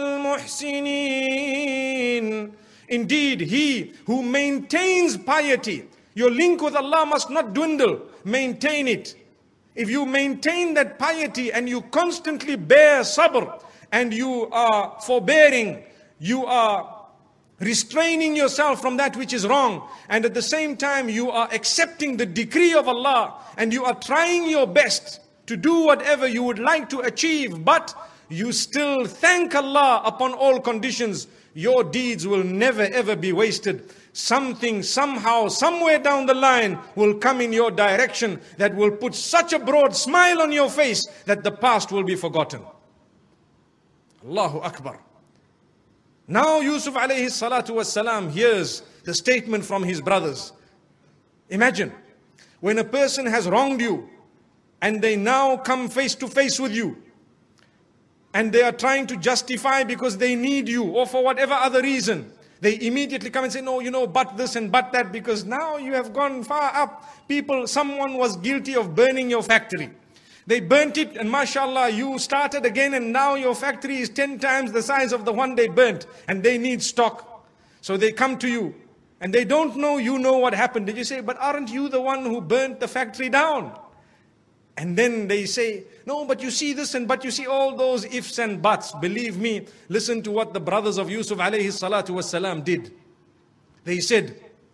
المحسنين. Indeed, he who maintains piety, your link with Allah must not dwindle. Maintain it. If you maintain that piety and you constantly bear sabr and you are forbearing, you are restraining yourself from that which is wrong, and at the same time you are accepting the decree of Allah, and you are trying your best to do whatever you would like to achieve, but you still thank Allah upon all conditions, your deeds will never ever be wasted. Something, somehow, somewhere down the line will come in your direction that will put such a broad smile on your face that the past will be forgotten. Allahu Akbar. Now Yusuf alayhi salatu wassalam hears the statement from his brothers. Imagine, when a person has wronged you and they now come face to face with you and they are trying to justify because they need you or for whatever other reason, they immediately come and say, no, you know, but this and but that, because now you have gone far up. People, someone was guilty of burning your factory. They burnt it, and mashallah, you started again, and now your factory is ten times the size of the one they burnt, and they need stock. So they come to you, and they don't know you know what happened. Did you say, but aren't you the one who burnt the factory down? And then they say, no, but you see this, and but you see all those ifs and buts. Believe me, listen to what the brothers of Yusuf alayhi salatu wasalam did. They said,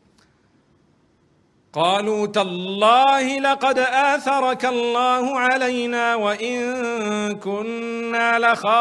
قالوا تالله لقد آثرك الله علينا وإن كنا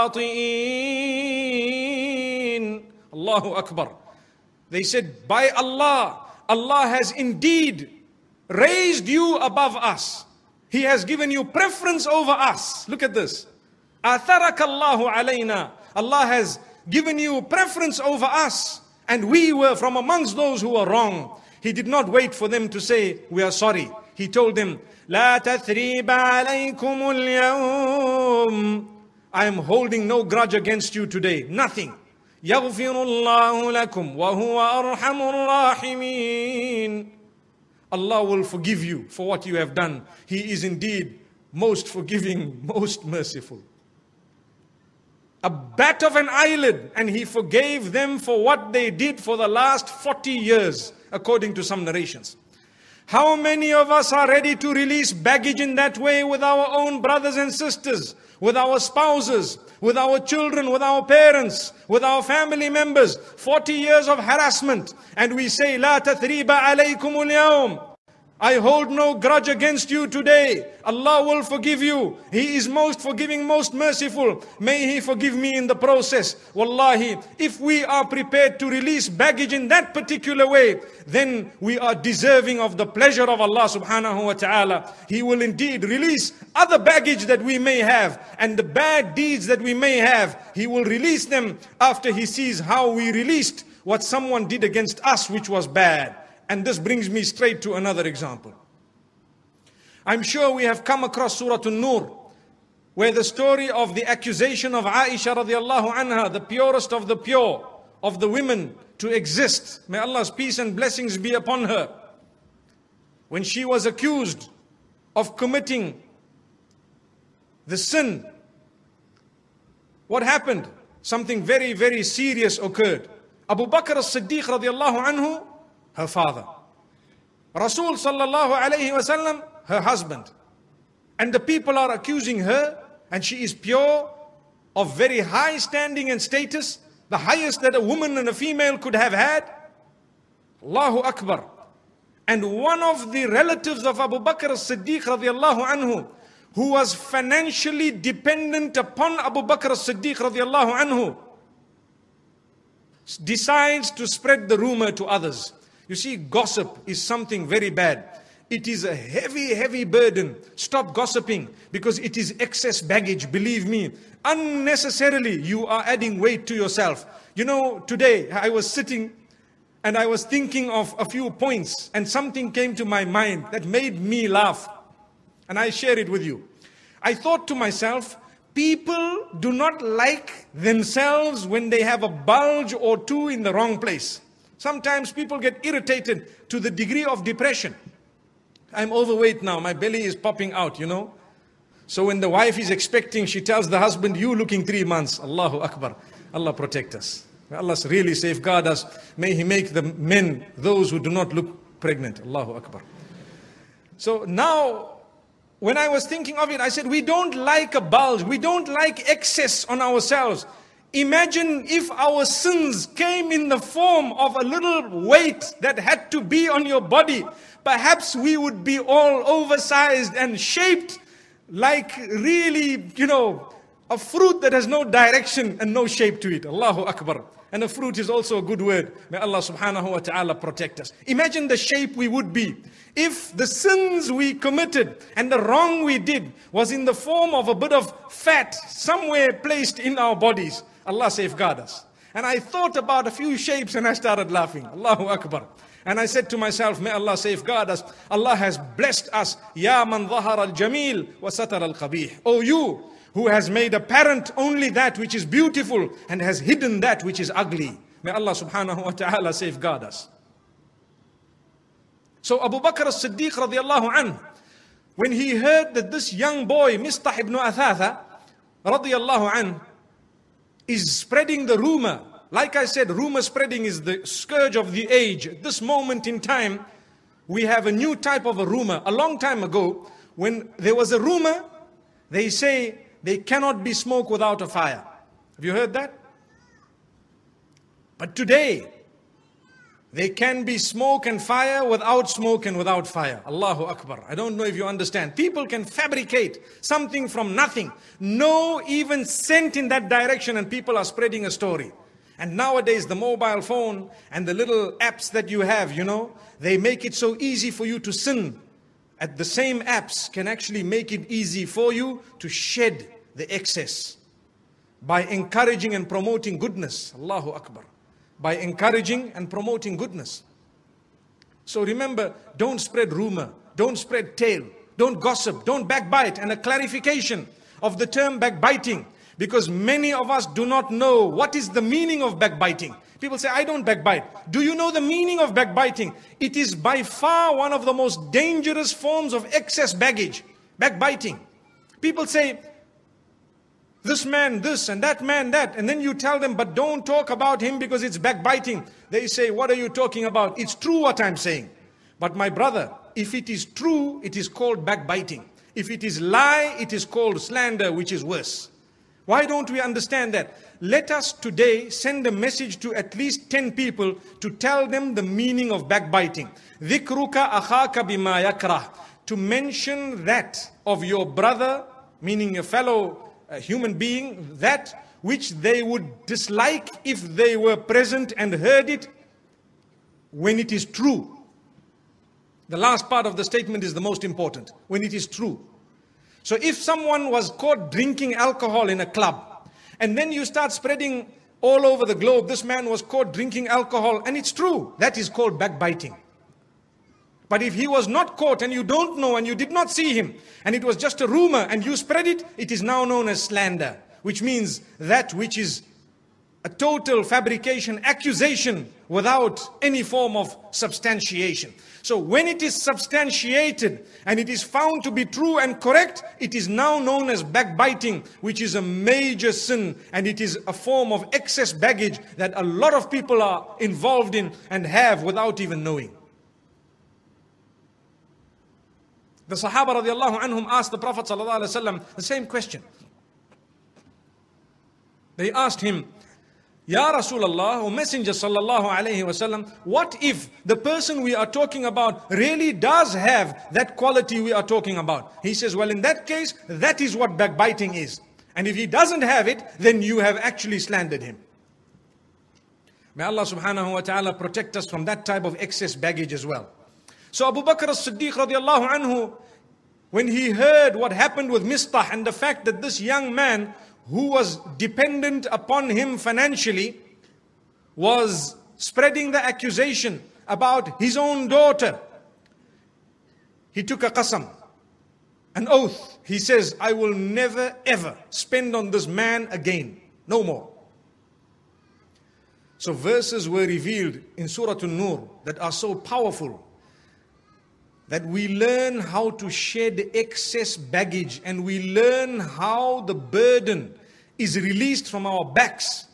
لخاطئين. Allahu Akbar. They said, by Allah, Allah has indeed raised you above us. He has given you preference over us. Look at this. آثرك الله علينا. Allah has given you preference over us, and we were from amongst those who were wrong. He did not wait for them to say, we are sorry. He told them, لا تثريب عليكم اليوم. I am holding no grudge against you today. Nothing. يغفر الله لكم وهو أرحم الراحمين. Allah will forgive you for what you have done. He is indeed most forgiving, most merciful. A bat of an eyelid, and He forgave them for what they did for the last forty years. According to some narrations. How many of us are ready to release baggage in that way with our own brothers and sisters, with our spouses, with our children, with our parents, with our family members? forty years of harassment, and we say, لا تثريب عليكم اليوم. I hold no grudge against you today. Allah will forgive you. He is most forgiving, most merciful. May He forgive me in the process. Wallahi, if we are prepared to release baggage in that particular way, then we are deserving of the pleasure of Allah subhanahu wa ta'ala. He will indeed release other baggage that we may have, and the bad deeds that we may have. He will release them after He sees how we released what someone did against us which was bad. And this brings me straight to another example. I'm sure we have come across Surah An-Nur, where the story of the accusation of Aisha radiallahu anha, the purest of the pure, of the women to exist, may Allah's peace and blessings be upon her, when she was accused of committing the sin, what happened? Something very, very serious occurred. Abu Bakr as-Siddiq radiallahu anhu, her father. Rasul sallallahu alayhi wasallam, her husband. And the people are accusing her, and she is pure, of very high standing and status, the highest that a woman and a female could have had. Allahu Akbar. And one of the relatives of Abu Bakr as-Siddiq radiallahu anhu, who was financially dependent upon Abu Bakr as-Siddiq radiallahu anhu, decides to spread the rumor to others. You see, gossip is something very bad. It is a heavy, heavy burden. Stop gossiping, because it is excess baggage, believe me. Unnecessarily, you are adding weight to yourself. You know, today I was sitting and I was thinking of a few points, and something came to my mind that made me laugh. And I share it with you. I thought to myself, people do not like themselves when they have a bulge or two in the wrong place. Sometimes people get irritated to the degree of depression. I'm overweight now, my belly is popping out, you know. So when the wife is expecting, she tells the husband, you looking three months. Allahu Akbar. Allah protect us. May Allah really safeguard us. May He make the men those who do not look pregnant. Allahu Akbar. So now, when I was thinking of it, I said, we don't like a bulge. We don't like excess on ourselves. Imagine if our sins came in the form of a little weight that had to be on your body. Perhaps we would be all oversized and shaped like really, you know, a fruit that has no direction and no shape to it. Allahu Akbar. And a fruit is also a good word. May Allah subhanahu wa ta'ala protect us. Imagine the shape we would be if the sins we committed and the wrong we did was in the form of a bit of fat somewhere placed in our bodies. Allah safeguard us. And I thought about a few shapes and I started laughing. Allahu Akbar. And I said to myself, may Allah safeguard us. Allah has blessed us. Ya man dhahara al-jamil wa satar al-qabih. Oh, you who has made apparent only that which is beautiful and has hidden that which is ugly. May Allah subhanahu wa ta'ala safeguard us. So Abu Bakr as-Siddiq radiallahu anhu, when he heard that this young boy, Mistah ibn Athatha radiallahu anhu, is spreading the rumor. Like I said, rumor spreading is the scourge of the age. At this moment in time, we have a new type of a rumor. A long time ago, when there was a rumor, they say there cannot be smoke without a fire. Have you heard that? But today, there can be smoke and fire without smoke and without fire. Allahu Akbar. I don't know if you understand. People can fabricate something from nothing. No even scent in that direction, and people are spreading a story. And nowadays the mobile phone and the little apps that you have, you know, they make it so easy for you to sin. At the same apps can actually make it easy for you to shed the excess by encouraging and promoting goodness. Allahu Akbar. By encouraging and promoting goodness. So remember, don't spread rumor, don't spread tale, don't gossip, don't backbite. And a clarification of the term backbiting, because many of us do not know what is the meaning of backbiting. People say, I don't backbite. Do you know the meaning of backbiting? It is by far one of the most dangerous forms of excess baggage. Backbiting. People say, this man this and that man that, and then you tell them, but don't talk about him because it's backbiting. They say, what are you talking about? It's true what I'm saying. But my brother, if it is true, it is called backbiting. If it is lie, it is called slander, which is worse. Why don't we understand that? Let us today send a message to at least ten people to tell them the meaning of backbiting. ذِكْرُكَ أَخَاكَ بِمَا يَكْرَهُ. To mention that of your brother, meaning a fellow a human being, that which they would dislike if they were present and heard it when it is true. The last part of the statement is the most important. When it is true. So if someone was caught drinking alcohol in a club, and then you start spreading all over the globe, this man was caught drinking alcohol, and it's true, that is called backbiting. But if he was not caught and you don't know and you did not see him, and it was just a rumor and you spread it, it is now known as slander, which means that which is a total fabrication, accusation without any form of substantiation. So when it is substantiated and it is found to be true and correct, it is now known as backbiting, which is a major sin, and it is a form of excess baggage that a lot of people are involved in and have without even knowing. The Sahaba radiallahu anhum asked the Prophet sallallahu alaihi wasallam the same question. They asked him, Ya Rasulullah, O Messenger sallallahu alaihi wasallam, what if the person we are talking about really does have that quality we are talking about? He says, well, in that case, that is what backbiting is. And if he doesn't have it, then you have actually slandered him. May Allah subhanahu wa ta'ala protect us from that type of excess baggage as well. So Abu Bakr as-Siddiq radiallahu anhu, when he heard what happened with Mistah and the fact that this young man who was dependent upon him financially was spreading the accusation about his own daughter, he took a qasam, an oath. He says, I will never ever spend on this man again, no more. So verses were revealed in Surah An-Nur that are so powerful that we learn how to shed excess baggage, and we learn how the burden is released from our backs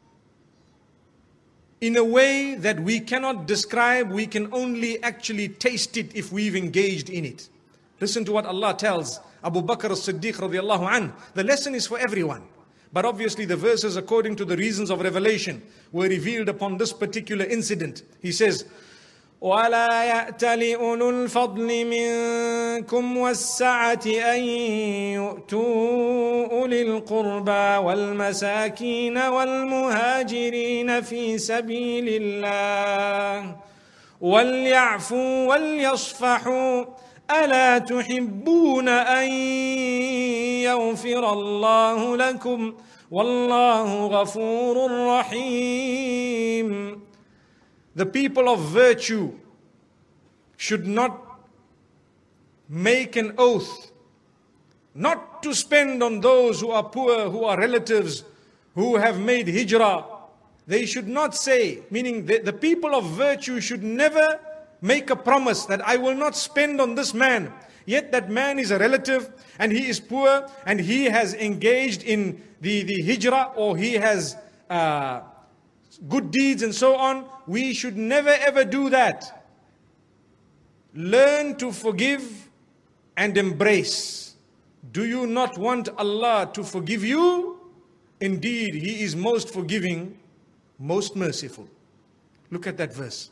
in a way that we cannot describe. We can only actually taste it if we've engaged in it. Listen to what Allah tells Abu Bakr as-Siddiq radiallahu anhu. The lesson is for everyone. But obviously the verses, according to the reasons of revelation, were revealed upon this particular incident. He says, وَلَا يَأْتَلِ أُولُو الْفَضْلِ مِنْكُمْ وَالسَّعَةِ أَنْ يُؤْتُوا أُولِي الْقُرْبَى وَالْمَسَاكِينَ وَالْمُهَاجِرِينَ فِي سَبِيلِ اللَّهِ وَلْيَعْفُوا وَلْيَصْفَحُوا أَلَا تُحِبُّونَ أَنْ يَغْفِرَ اللَّهُ لَكُمْ وَاللَّهُ غَفُورٌ رَحِيمٌ. The people of virtue should not make an oath not to spend on those who are poor, who are relatives, who have made hijrah. They should not say, meaning the, the people of virtue should never make a promise that I will not spend on this man. Yet that man is a relative and he is poor and he has engaged in the, the hijrah, or he has uh, good deeds and so on. We should never ever do that. Learn to forgive and embrace. Do you not want Allah to forgive you? Indeed, He is most forgiving, most merciful. Look at that verse.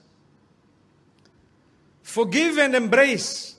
Forgive and embrace.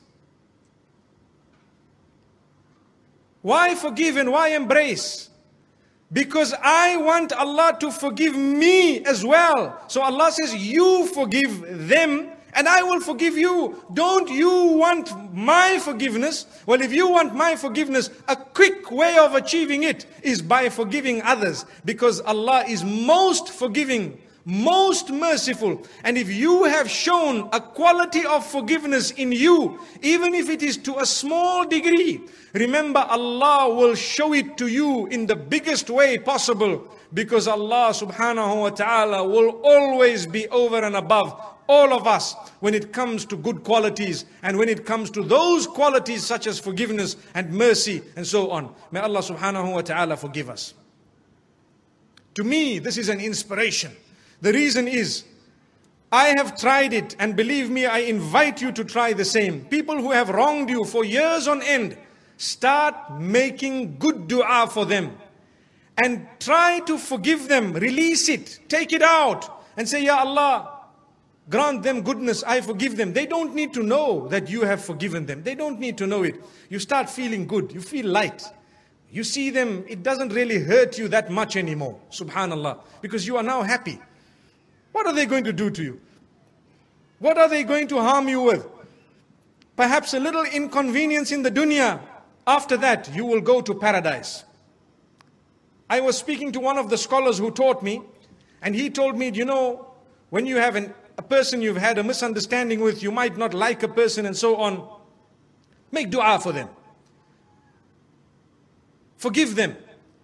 Why forgive and why embrace? Because I want Allah to forgive me as well. So Allah says, you forgive them and I will forgive you. Don't you want my forgiveness? Well, if you want my forgiveness, a quick way of achieving it is by forgiving others. Because Allah is most forgiving, most merciful. And if you have shown a quality of forgiveness in you, even if it is to a small degree, remember Allah will show it to you in the biggest way possible, because Allah subhanahu wa ta'ala will always be over and above all of us when it comes to good qualities and when it comes to those qualities such as forgiveness and mercy and so on. May Allah subhanahu wa ta'ala forgive us. To me, this is an inspiration. The reason is, I have tried it, and believe me, I invite you to try the same. People who have wronged you for years on end, start making good dua for them and try to forgive them. Release it, take it out and say, Ya Allah, grant them goodness, I forgive them. They don't need to know that you have forgiven them. They don't need to know it. You start feeling good, you feel light. You see them, it doesn't really hurt you that much anymore, subhanallah, because you are now happy. What are they going to do to you? What are they going to harm you with? Perhaps a little inconvenience in the dunya. After that, you will go to paradise. I was speaking to one of the scholars who taught me, and he told me, you know, when you have an, a person you've had a misunderstanding with, you might not like a person and so on, make dua for them. Forgive them.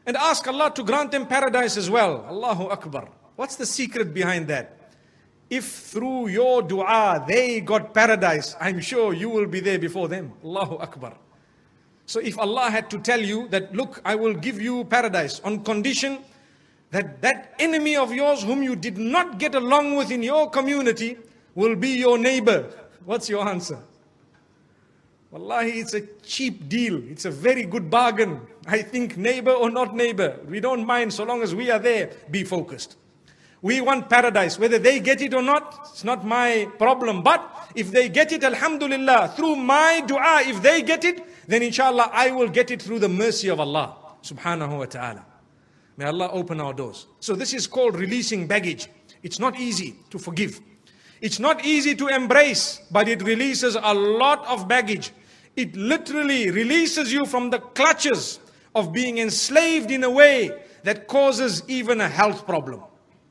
And ask Allah to grant them paradise as well. Allahu Akbar. What's the secret behind that? If through your dua they got paradise, I'm sure you will be there before them. Allahu Akbar. So if Allah had to tell you that, look, I will give you paradise on condition that that enemy of yours whom you did not get along with in your community will be your neighbor, what's your answer? Wallahi, it's a cheap deal. It's a very good bargain. I think neighbor or not neighbor, we don't mind so long as we are there. Be focused. We want paradise. Whether they get it or not, it's not my problem. But if they get it, alhamdulillah, through my dua, if they get it, then inshallah I will get it through the mercy of Allah subhanahu wa ta'ala. May Allah open our doors. So this is called releasing baggage. It's not easy to forgive. It's not easy to embrace, but it releases a lot of baggage. It literally releases you from the clutches of being enslaved in a way that causes even a health problem.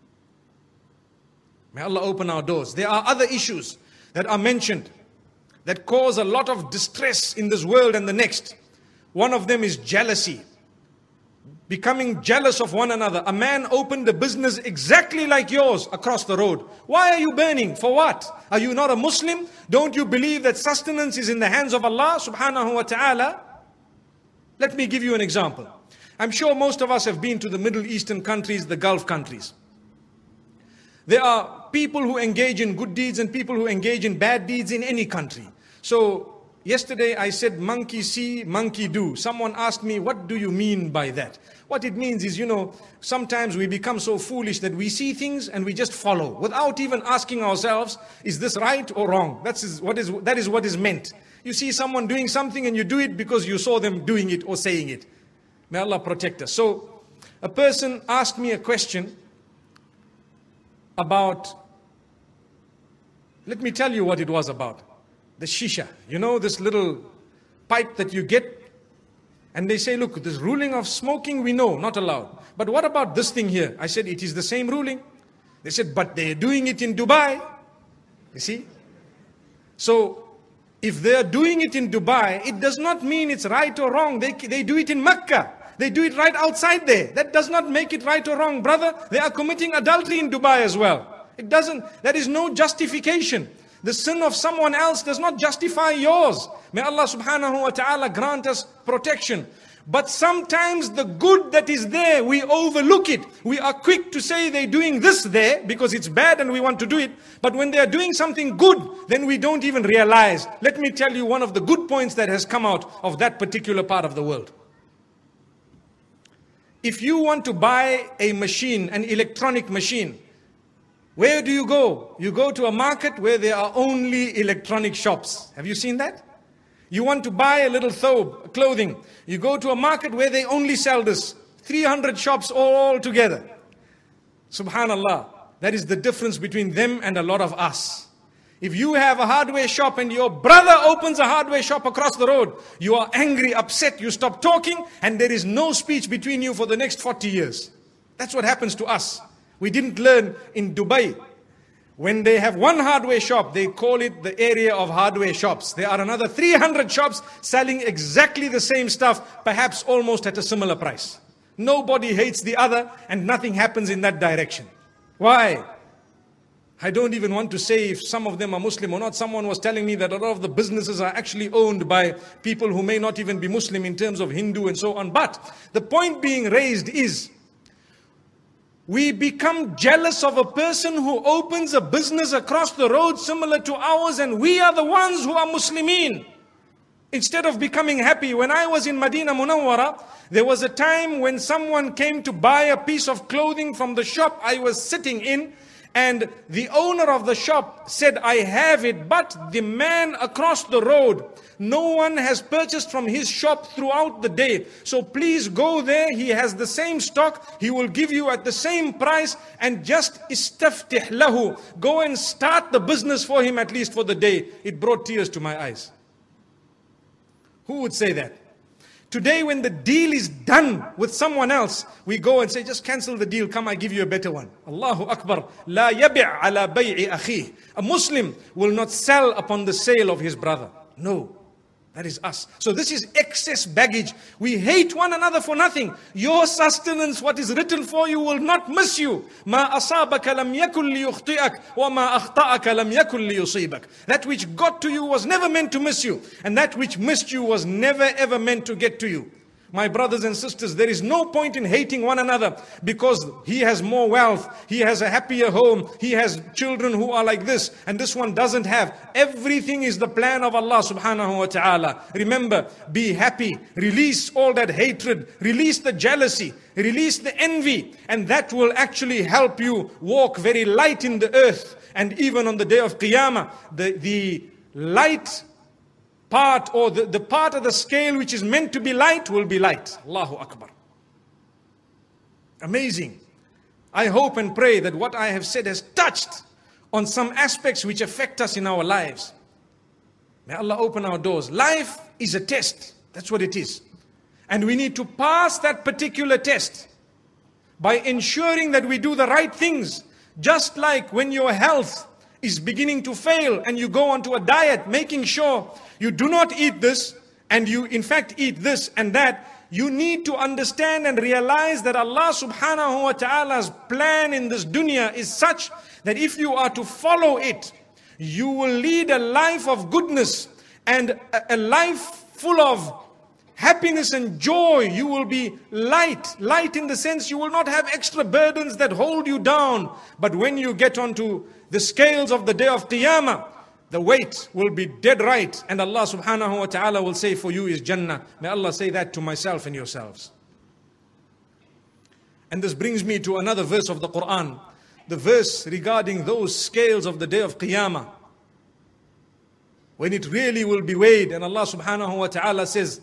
May Allah open our doors. There are other issues that are mentioned that cause a lot of distress in this world and the next. One of them is jealousy. Becoming jealous of one another. A man opened a business exactly like yours across the road. Why are you burning? For what? Are you not a Muslim? Don't you believe that sustenance is in the hands of Allah subhanahu wa ta'ala? Let me give you an example. I'm sure most of us have been to the Middle Eastern countries, the Gulf countries. There are people who engage in good deeds and people who engage in bad deeds in any country. So yesterday I said monkey see, monkey do. Someone asked me, what do you mean by that? What it means is, you know, sometimes we become so foolish that we see things and we just follow without even asking ourselves, is this right or wrong? That's what is, that is what is meant. You see someone doing something and you do it because you saw them doing it or saying it. May Allah protect us. So a person asked me a question about, let me tell you what it was about. The shisha, you know, this little pipe that you get, and they say, look, this ruling of smoking we know, not allowed. But what about this thing here? I said, it is the same ruling. They said, but they're doing it in Dubai. You see? So, if they're doing it in Dubai, it does not mean it's right or wrong. They, they do it in Mecca. They do it right outside there. That does not make it right or wrong, brother. They are committing adultery in Dubai as well. It doesn't, there is no justification. The sin of someone else does not justify yours. May Allah subhanahu wa ta'ala grant us protection. But sometimes the good that is there, we overlook it. We are quick to say they're doing this there because it's bad and we want to do it. But when they are doing something good, then we don't even realize. Let me tell you one of the good points that has come out of that particular part of the world. If you want to buy a machine, an electronic machine, where do you go? You go to a market where there are only electronic shops. Have you seen that? You want to buy a little thobe, clothing. You go to a market where they only sell this. three hundred shops all together. Subhanallah. That is the difference between them and a lot of us. If you have a hardware shop and your brother opens a hardware shop across the road, you are angry, upset, you stop talking, and there is no speech between you for the next forty years. That's what happens to us. We didn't learn in Dubai. When they have one hardware shop, they call it the area of hardware shops. There are another three hundred shops selling exactly the same stuff, perhaps almost at a similar price. Nobody hates the other and nothing happens in that direction. Why? I don't even want to say if some of them are Muslim or not. Someone was telling me that a lot of the businesses are actually owned by people who may not even be Muslim in terms of Hindu and so on. But the point being raised is, we become jealous of a person who opens a business across the road similar to ours, and we are the ones who are Muslimin. Instead of becoming happy, when I was in Madinah Munawwara, there was a time when someone came to buy a piece of clothing from the shop I was sitting in, and the owner of the shop said, I have it, but the man across the road, no one has purchased from his shop throughout the day. So please go there. He has the same stock. He will give you at the same price, and just istaftih lahu. Go and start the business for him at least for the day. It brought tears to my eyes. Who would say that? Today when the deal is done with someone else, we go and say, just cancel the deal, come I give you a better one. Allahu Akbar. La yabi' ala bay'i akhi. A Muslim will not sell upon the sale of his brother. No. That is us. So this is excess baggage. We hate one another for nothing. Your sustenance, what is written for you, will not miss you. ما أصابك لم يكن ليخطئك وما أخطأك لم يكن ليصيبك. That which got to you was never meant to miss you. And that which missed you was never ever meant to get to you. My brothers and sisters, there is no point in hating one another because he has more wealth, he has a happier home, he has children who are like this, and this one doesn't have. Everything is the plan of Allah subhanahu wa ta'ala. Remember, be happy, release all that hatred, release the jealousy, release the envy, and that will actually help you walk very light in the earth. And even on the day of Qiyamah, the, the light part or the, the part of the scale which is meant to be light will be light. Allahu Akbar. Amazing. I hope and pray that what I have said has touched on some aspects which affect us in our lives. May Allah open our doors. Life is a test. That's what it is. And we need to pass that particular test by ensuring that we do the right things. Just like when your health is beginning to fail and you go onto a diet, making sure you do not eat this and you in fact eat this and that, you need to understand and realize that Allah subhanahu wa ta'ala's plan in this dunya is such that if you are to follow it, you will lead a life of goodness and a, a life full of happiness and joy. You will be light, light in the sense you will not have extra burdens that hold you down. But when you get onto the scales of the day of Qiyamah, the weight will be dead right, and Allah subhanahu wa ta'ala will say for you is Jannah. May Allah say that to myself and yourselves. And this brings me to another verse of the Quran, the verse regarding those scales of the day of Qiyamah, when it really will be weighed. And Allah subhanahu wa ta'ala says,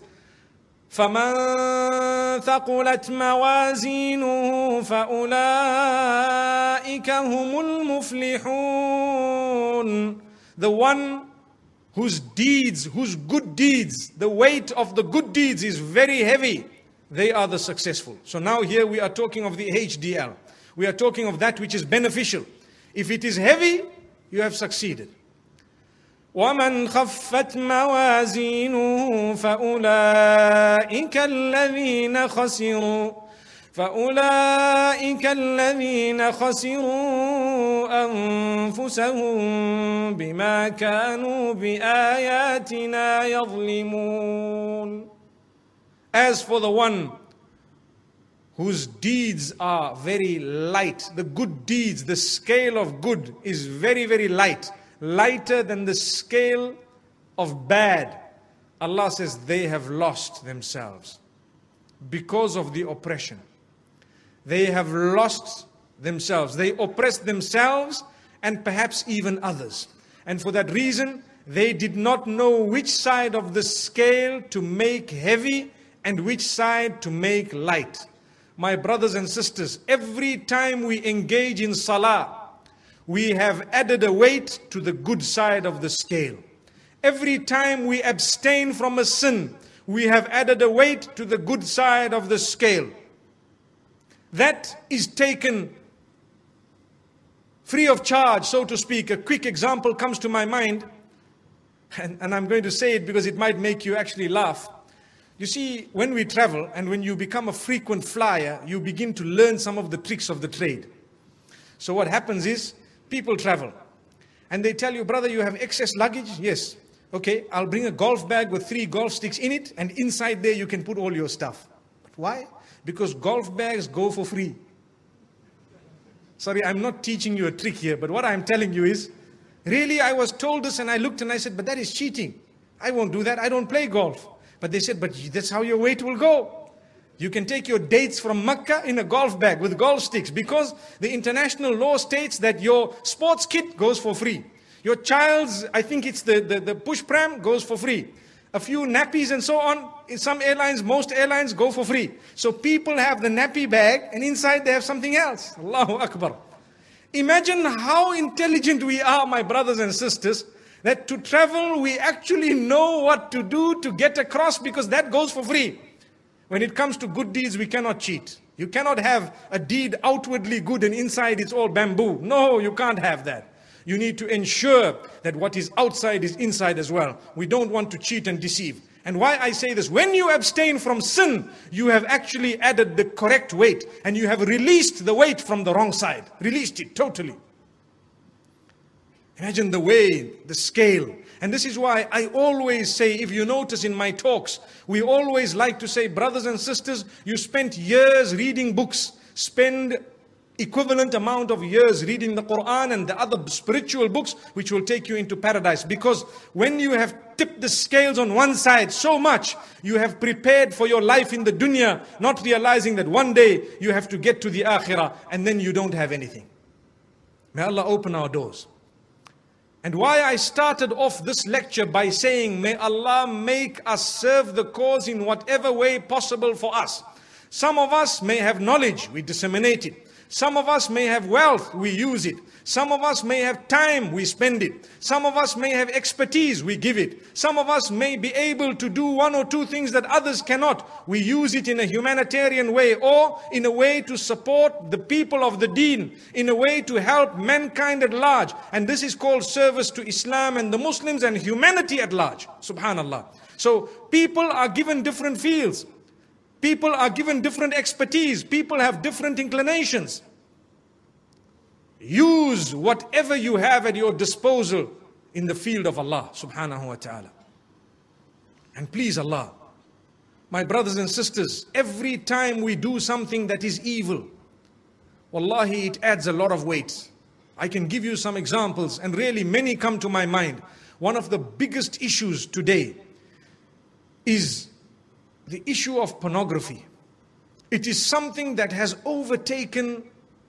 فَمَنْ ثَقُلَتْ مَوَازِينُهُ فَأُولَئِكَ هُمُ الْمُفْلِحُونَ. The one whose deeds, whose good deeds, the weight of the good deeds is very heavy, they are the successful. So now here we are talking of the H D L. We are talking of that which is beneficial. If it is heavy, you have succeeded. وَمَنْ خَفَّتْ مَوَازِينُهُ فَأُولَئِكَ الَّذِينَ خَسِرُوا فَأُولَئِكَ الَّذِينَ خَسِرُوا أَنفُسَهُمْ بِمَا كَانُوا بِآيَاتِنَا يَظْلِمُونَ. As for the one whose deeds are very light, the good deeds, the scale of good is very, very light, lighter than the scale of bad, Allah says they have lost themselves because of the oppression. They have lost themselves. They oppressed themselves and perhaps even others. And for that reason, they did not know which side of the scale to make heavy and which side to make light. My brothers and sisters, every time we engage in salah, we have added a weight to the good side of the scale. Every time we abstain from a sin, we have added a weight to the good side of the scale. That is taken free of charge, so to speak. A quick example comes to my mind, and, and I'm going to say it because it might make you actually laugh. You see, when we travel and when you become a frequent flyer, you begin to learn some of the tricks of the trade. So what happens is, people travel and they tell you, brother, you have excess luggage? Yes. Okay, I'll bring a golf bag with three golf sticks in it, and inside there you can put all your stuff. But why? Because golf bags go for free. Sorry, I'm not teaching you a trick here, but what I'm telling you is, really, I was told this and I looked and I said, but that is cheating. I won't do that. I don't play golf. But they said, but that's how your weight will go. You can take your dates from Mecca in a golf bag with golf sticks, because the international law states that your sports kit goes for free. Your child's, I think it's the, the, the push pram, goes for free. A few nappies and so on, in some airlines, most airlines go for free. So people have the nappy bag and inside they have something else. Allahu Akbar. Imagine how intelligent we are, my brothers and sisters, that to travel we actually know what to do to get across, because that goes for free. When it comes to good deeds, we cannot cheat. You cannot have a deed outwardly good and inside it's all bamboo. No, you can't have that. You need to ensure that what is outside is inside as well. We don't want to cheat and deceive. And why I say this, when you abstain from sin, you have actually added the correct weight, and you have released the weight from the wrong side. Released it totally. Imagine the way, the scale. And this is why I always say, if you notice in my talks, we always like to say, brothers and sisters, you spent years reading books, spend equivalent amount of years reading the Quran and the other spiritual books which will take you into paradise. Because when you have tipped the scales on one side so much, you have prepared for your life in the dunya, not realizing that one day you have to get to the akhirah and then you don't have anything. May Allah open our doors. And why I started off this lecture by saying, may Allah make us serve the cause in whatever way possible for us. Some of us may have knowledge, we disseminate it. Some of us may have wealth, we use it. Some of us may have time, we spend it. Some of us may have expertise, we give it. Some of us may be able to do one or two things that others cannot. We use it in a humanitarian way, or in a way to support the people of the deen, in a way to help mankind at large. And this is called service to Islam and the Muslims and humanity at large. Subhanallah. So people are given different fields. People are given different expertise. People have different inclinations. Use whatever you have at your disposal in the field of Allah subhanahu wa ta'ala. And please Allah, my brothers and sisters, every time we do something that is evil, wallahi, it adds a lot of weight. I can give you some examples, and really many come to my mind. One of the biggest issues today is the issue of pornography. It is something that has overtaken,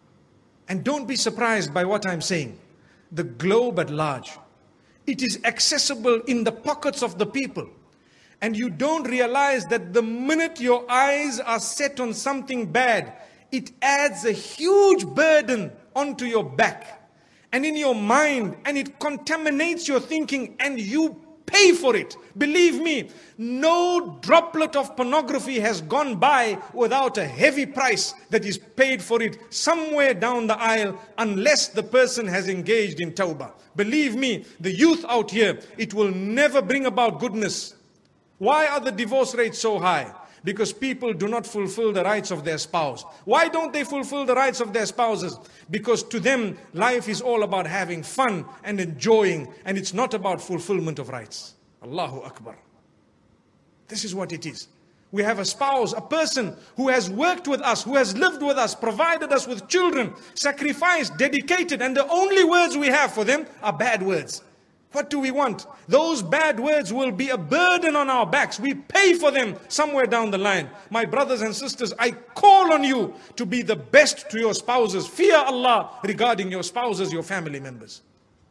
and don't be surprised by what I'm saying, the globe at large. It is accessible in the pockets of the people. And you don't realize that the minute your eyes are set on something bad, it adds a huge burden onto your back and in your mind, and it contaminates your thinking, and you pay for it. Believe me, no droplet of pornography has gone by without a heavy price that is paid for it somewhere down the aisle, unless the person has engaged in tawbah. Believe me, the youth out here, it will never bring about goodness. Why are the divorce rates so high? Because people do not fulfill the rights of their spouse. Why don't they fulfill the rights of their spouses? Because to them, life is all about having fun and enjoying, and it's not about fulfillment of rights. Allahu Akbar. This is what it is. We have a spouse, a person who has worked with us, who has lived with us, provided us with children, sacrificed, dedicated, and the only words we have for them are bad words. What do we want? Those bad words will be a burden on our backs. We pay for them somewhere down the line. My brothers and sisters, I call on you to be the best to your spouses. Fear Allah regarding your spouses, your family members.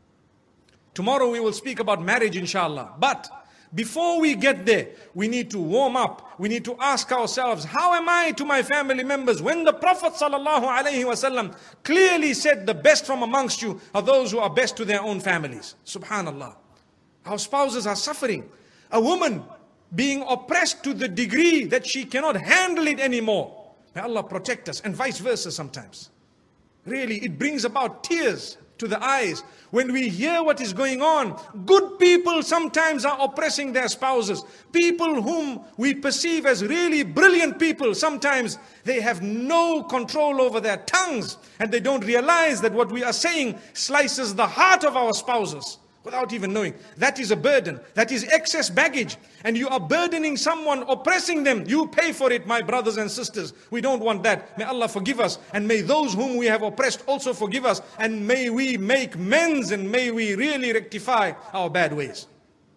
Tomorrow we will speak about marriage, inshallah. But before we get there, we need to warm up. We need to ask ourselves, how am I to my family members? When the Prophet sallallahu alaihi wasallam clearly said the best from amongst you are those who are best to their own families. Subhanallah. Our spouses are suffering. A woman being oppressed to the degree that she cannot handle it anymore. May Allah protect us, and vice versa sometimes. Really, it brings about tears to the eyes when we hear what is going on. Good people sometimes are oppressing their spouses. People whom we perceive as really brilliant people, sometimes they have no control over their tongues, and they don't realize that what we are saying slices the heart of our spouses without even knowing. That is a burden. That is excess baggage. And you are burdening someone, oppressing them. You pay for it, my brothers and sisters. We don't want that. May Allah forgive us. And may those whom we have oppressed also forgive us. And may we make amends, and may we really rectify our bad ways.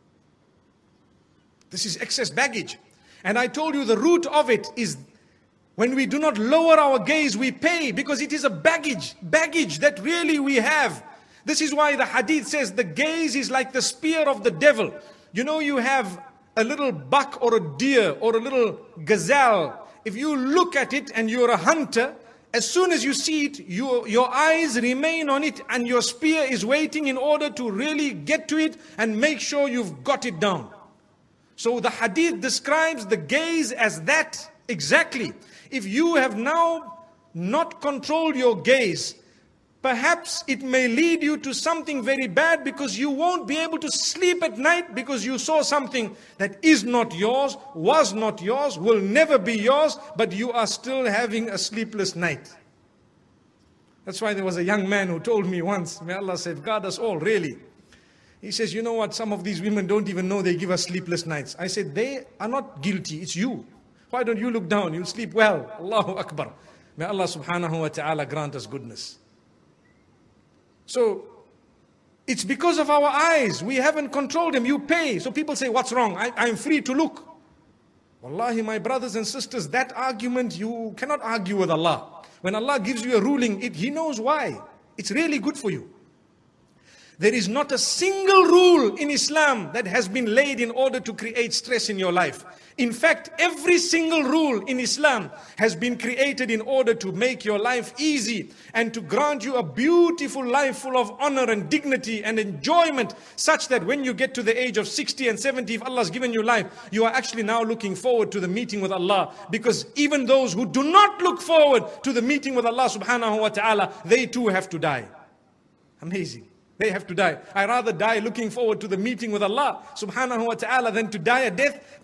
This is excess baggage. And I told you the root of it is when we do not lower our gaze, we pay, because it is a baggage. Baggage that really we have. This is why the hadith says the gaze is like the spear of the devil. You know, you have a little buck or a deer or a little gazelle. If you look at it and you're a hunter, as soon as you see it, you, your eyes remain on it, and your spear is waiting in order to really get to it and make sure you've got it down. So the hadith describes the gaze as that exactly. If you have now not controlled your gaze, perhaps it may lead you to something very bad, because you won't be able to sleep at night because you saw something that is not yours, was not yours, will never be yours, but you are still having a sleepless night. That's why there was a young man who told me once, may Allah safeguard us all, really. He says, you know what, some of these women don't even know they give us sleepless nights. I said, they are not guilty, it's you. Why don't you look down? You'll sleep well. Allahu Akbar. May Allah subhanahu wa ta'ala grant us goodness. So, it's because of our eyes. We haven't controlled them. You pay. So people say, what's wrong? I, I'm free to look. Wallahi, my brothers and sisters, that argument, you cannot argue with Allah. When Allah gives you a ruling, it, He knows why. It's really good for you. There is not a single rule in Islam that has been laid in order to create stress in your life. In fact, every single rule in Islam has been created in order to make your life easy and to grant you a beautiful life full of honor and dignity and enjoyment, such that when you get to the age of sixty and seventy, if Allah has given you life, you are actually now looking forward to the meeting with Allah. Because even those who do not look forward to the meeting with Allah subhanahu wa ta'ala, they too have to die. Amazing. They have to die. I rather die looking forward to the meeting with Allah subhanahu wa ta'ala than to die a death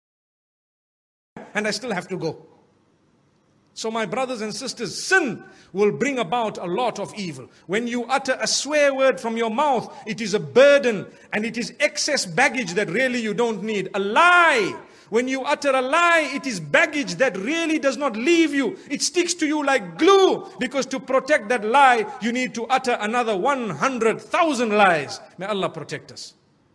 and I still have to go. So my brothers and sisters, sin will bring about a lot of evil. When you utter a swear word from your mouth, it is a burden and it is excess baggage that really you don't need. A lie. When you utter a lie, it is baggage that really does not leave you. It sticks to you like glue, because to protect that lie, you need to utter another one hundred thousand lies. May Allah protect us.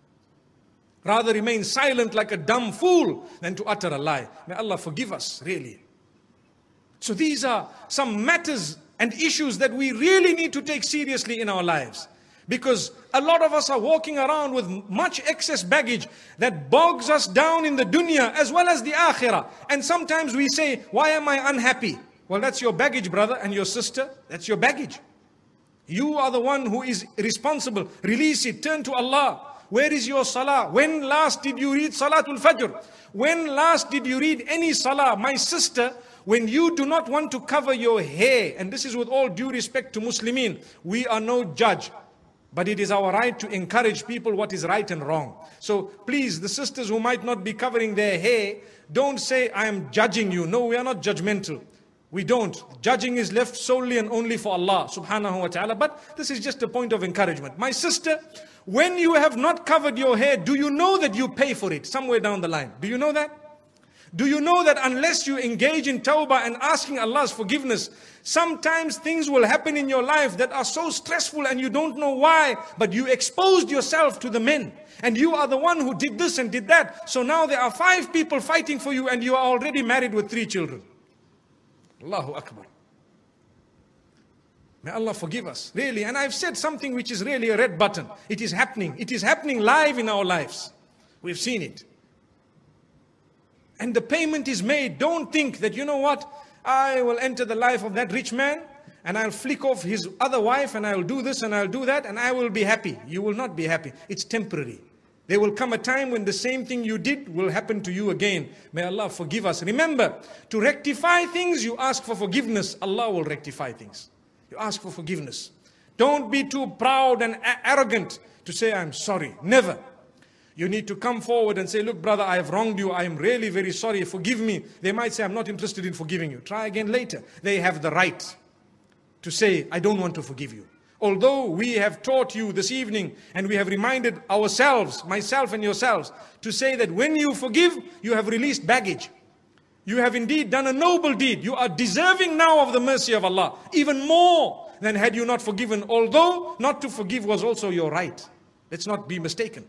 Rather remain silent like a dumb fool than to utter a lie. May Allah forgive us, really. So these are some matters and issues that we really need to take seriously in our lives. Because a lot of us are walking around with much excess baggage that bogs us down in the dunya as well as the akhirah. And sometimes we say, why am I unhappy? Well, that's your baggage, brother and your sister. That's your baggage. You are the one who is responsible. Release it. Turn to Allah. Where is your salah? When last did you read Salatul Fajr? When last did you read any salah? My sister, when you do not want to cover your hair, and this is with all due respect to Muslimin, we are no judge. But it is our right to encourage people what is right and wrong. So please, the sisters who might not be covering their hair, don't say, I am judging you. No, we are not judgmental. We don't. Judging is left solely and only for Allah subhanahu wa ta'ala. But this is just a point of encouragement. My sister, when you have not covered your hair, do you know that you pay for it somewhere down the line? Do you know that? Do you know that unless you engage in tawbah and asking Allah's forgiveness, sometimes things will happen in your life that are so stressful and you don't know why, but you exposed yourself to the men. And you are the one who did this and did that. So now there are five people fighting for you and you are already married with three children. Allahu Akbar. May Allah forgive us, really. And I've said something which is really a red button. It is happening. It is happening live in our lives. We've seen it. And the payment is made. Don't think that, you know what, I will enter the life of that rich man and I'll flick off his other wife and I'll do this and I'll do that and I will be happy. You will not be happy. It's temporary. There will come a time when the same thing you did will happen to you again. May Allah forgive us. Remember, to rectify things, you ask for forgiveness. Allah will rectify things. You ask for forgiveness. Don't be too proud and arrogant to say, I'm sorry. Never. You need to come forward and say, look, brother, I have wronged you. I am really very sorry. Forgive me. They might say, I'm not interested in forgiving you. Try again later. They have the right to say, I don't want to forgive you. Although we have taught you this evening and we have reminded ourselves, myself and yourselves, to say that when you forgive, you have released baggage. You have indeed done a noble deed. You are deserving now of the mercy of Allah, even more than had you not forgiven, although not to forgive was also your right. Let's not be mistaken.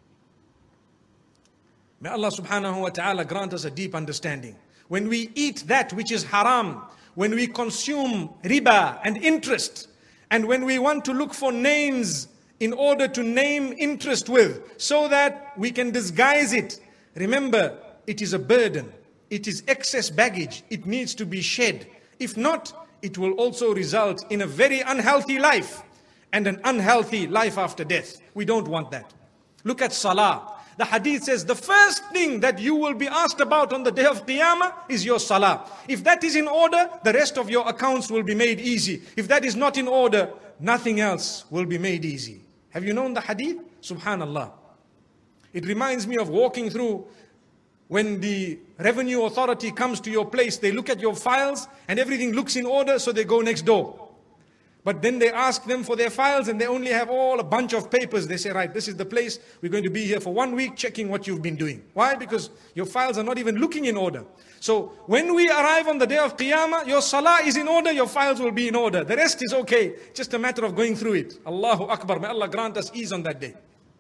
May Allah subhanahu wa ta'ala grant us a deep understanding. When we eat that which is haram, when we consume riba and interest, and when we want to look for names in order to name interest with, so that we can disguise it, remember, it is a burden. It is excess baggage. It needs to be shed. If not, it will also result in a very unhealthy life and an unhealthy life after death. We don't want that. Look at salah. The hadith says the first thing that you will be asked about on the day of Qiyamah is your salah. If that is in order, the rest of your accounts will be made easy. If that is not in order, nothing else will be made easy. Have you known the hadith? Subhanallah. It reminds me of walking through when the revenue authority comes to your place. They look at your files and everything looks in order, so they go next door. But then they ask them for their files and they only have all a bunch of papers. They say, right, this is the place. We're going to be here for one week checking what you've been doing. Why? Because your files are not even looking in order. So when we arrive on the day of Qiyamah, your salah is in order, your files will be in order. The rest is okay. Just a matter of going through it. Allahu Akbar. May Allah grant us ease on that day.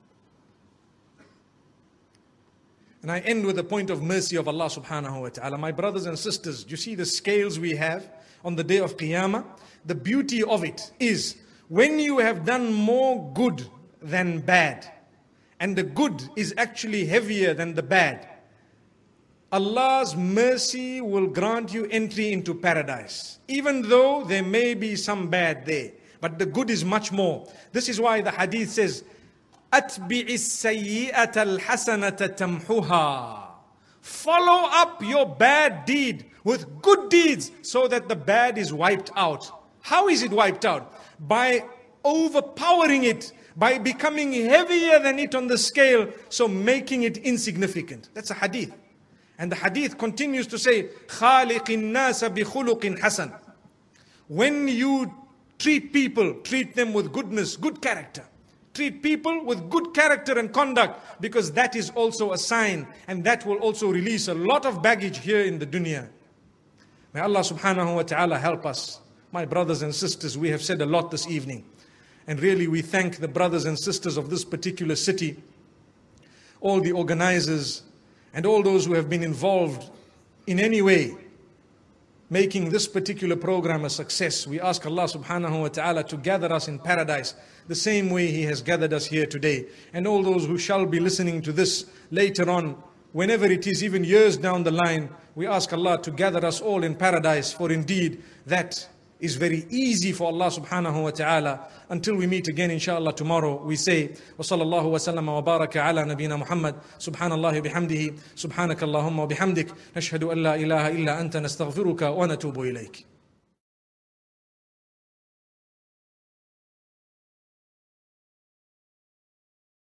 And I end with a point of mercy of Allah subhanahu wa ta'ala. My brothers and sisters, do you see the scales we have on the day of Qiyamah? The beauty of it is when you have done more good than bad, and the good is actually heavier than the bad, Allah's mercy will grant you entry into paradise. Even though there may be some bad there, but the good is much more. This is why the hadith says, أَتْبِعِ السَّيِّئَةَ الْحَسَنَةَ تَمْحُهَا. Follow up your bad deed with good deeds so that the bad is wiped out. How is it wiped out? By overpowering it, by becoming heavier than it on the scale, so making it insignificant. That's a hadith. And the hadith continues to say, خَالِقِ النَّاسَ بِخُلُقٍ حَسَنٍ. When you treat people, treat them with goodness, good character. Treat people with good character and conduct, because that is also a sign, and that will also release a lot of baggage here in the dunya. May Allah subhanahu wa ta'ala help us. My brothers and sisters, we have said a lot this evening. And really we thank the brothers and sisters of this particular city, all the organizers, and all those who have been involved in any way, making this particular program a success. We ask Allah subhanahu wa ta'ala to gather us in paradise the same way He has gathered us here today. And all those who shall be listening to this later on, whenever it is, even years down the line, we ask Allah to gather us all in paradise, for indeed that is very easy for Allah subhanahu wa ta'ala. Until we meet again inshallah tomorrow, we say wa sallallahu wa sallam wa baraka ala nabina Muhammad, subhanallahi bihamdihi, subhanakallahumma wa bihamdik, nashhadu an la ilaha illa anta nastaghfiruka wa natubu ilayk.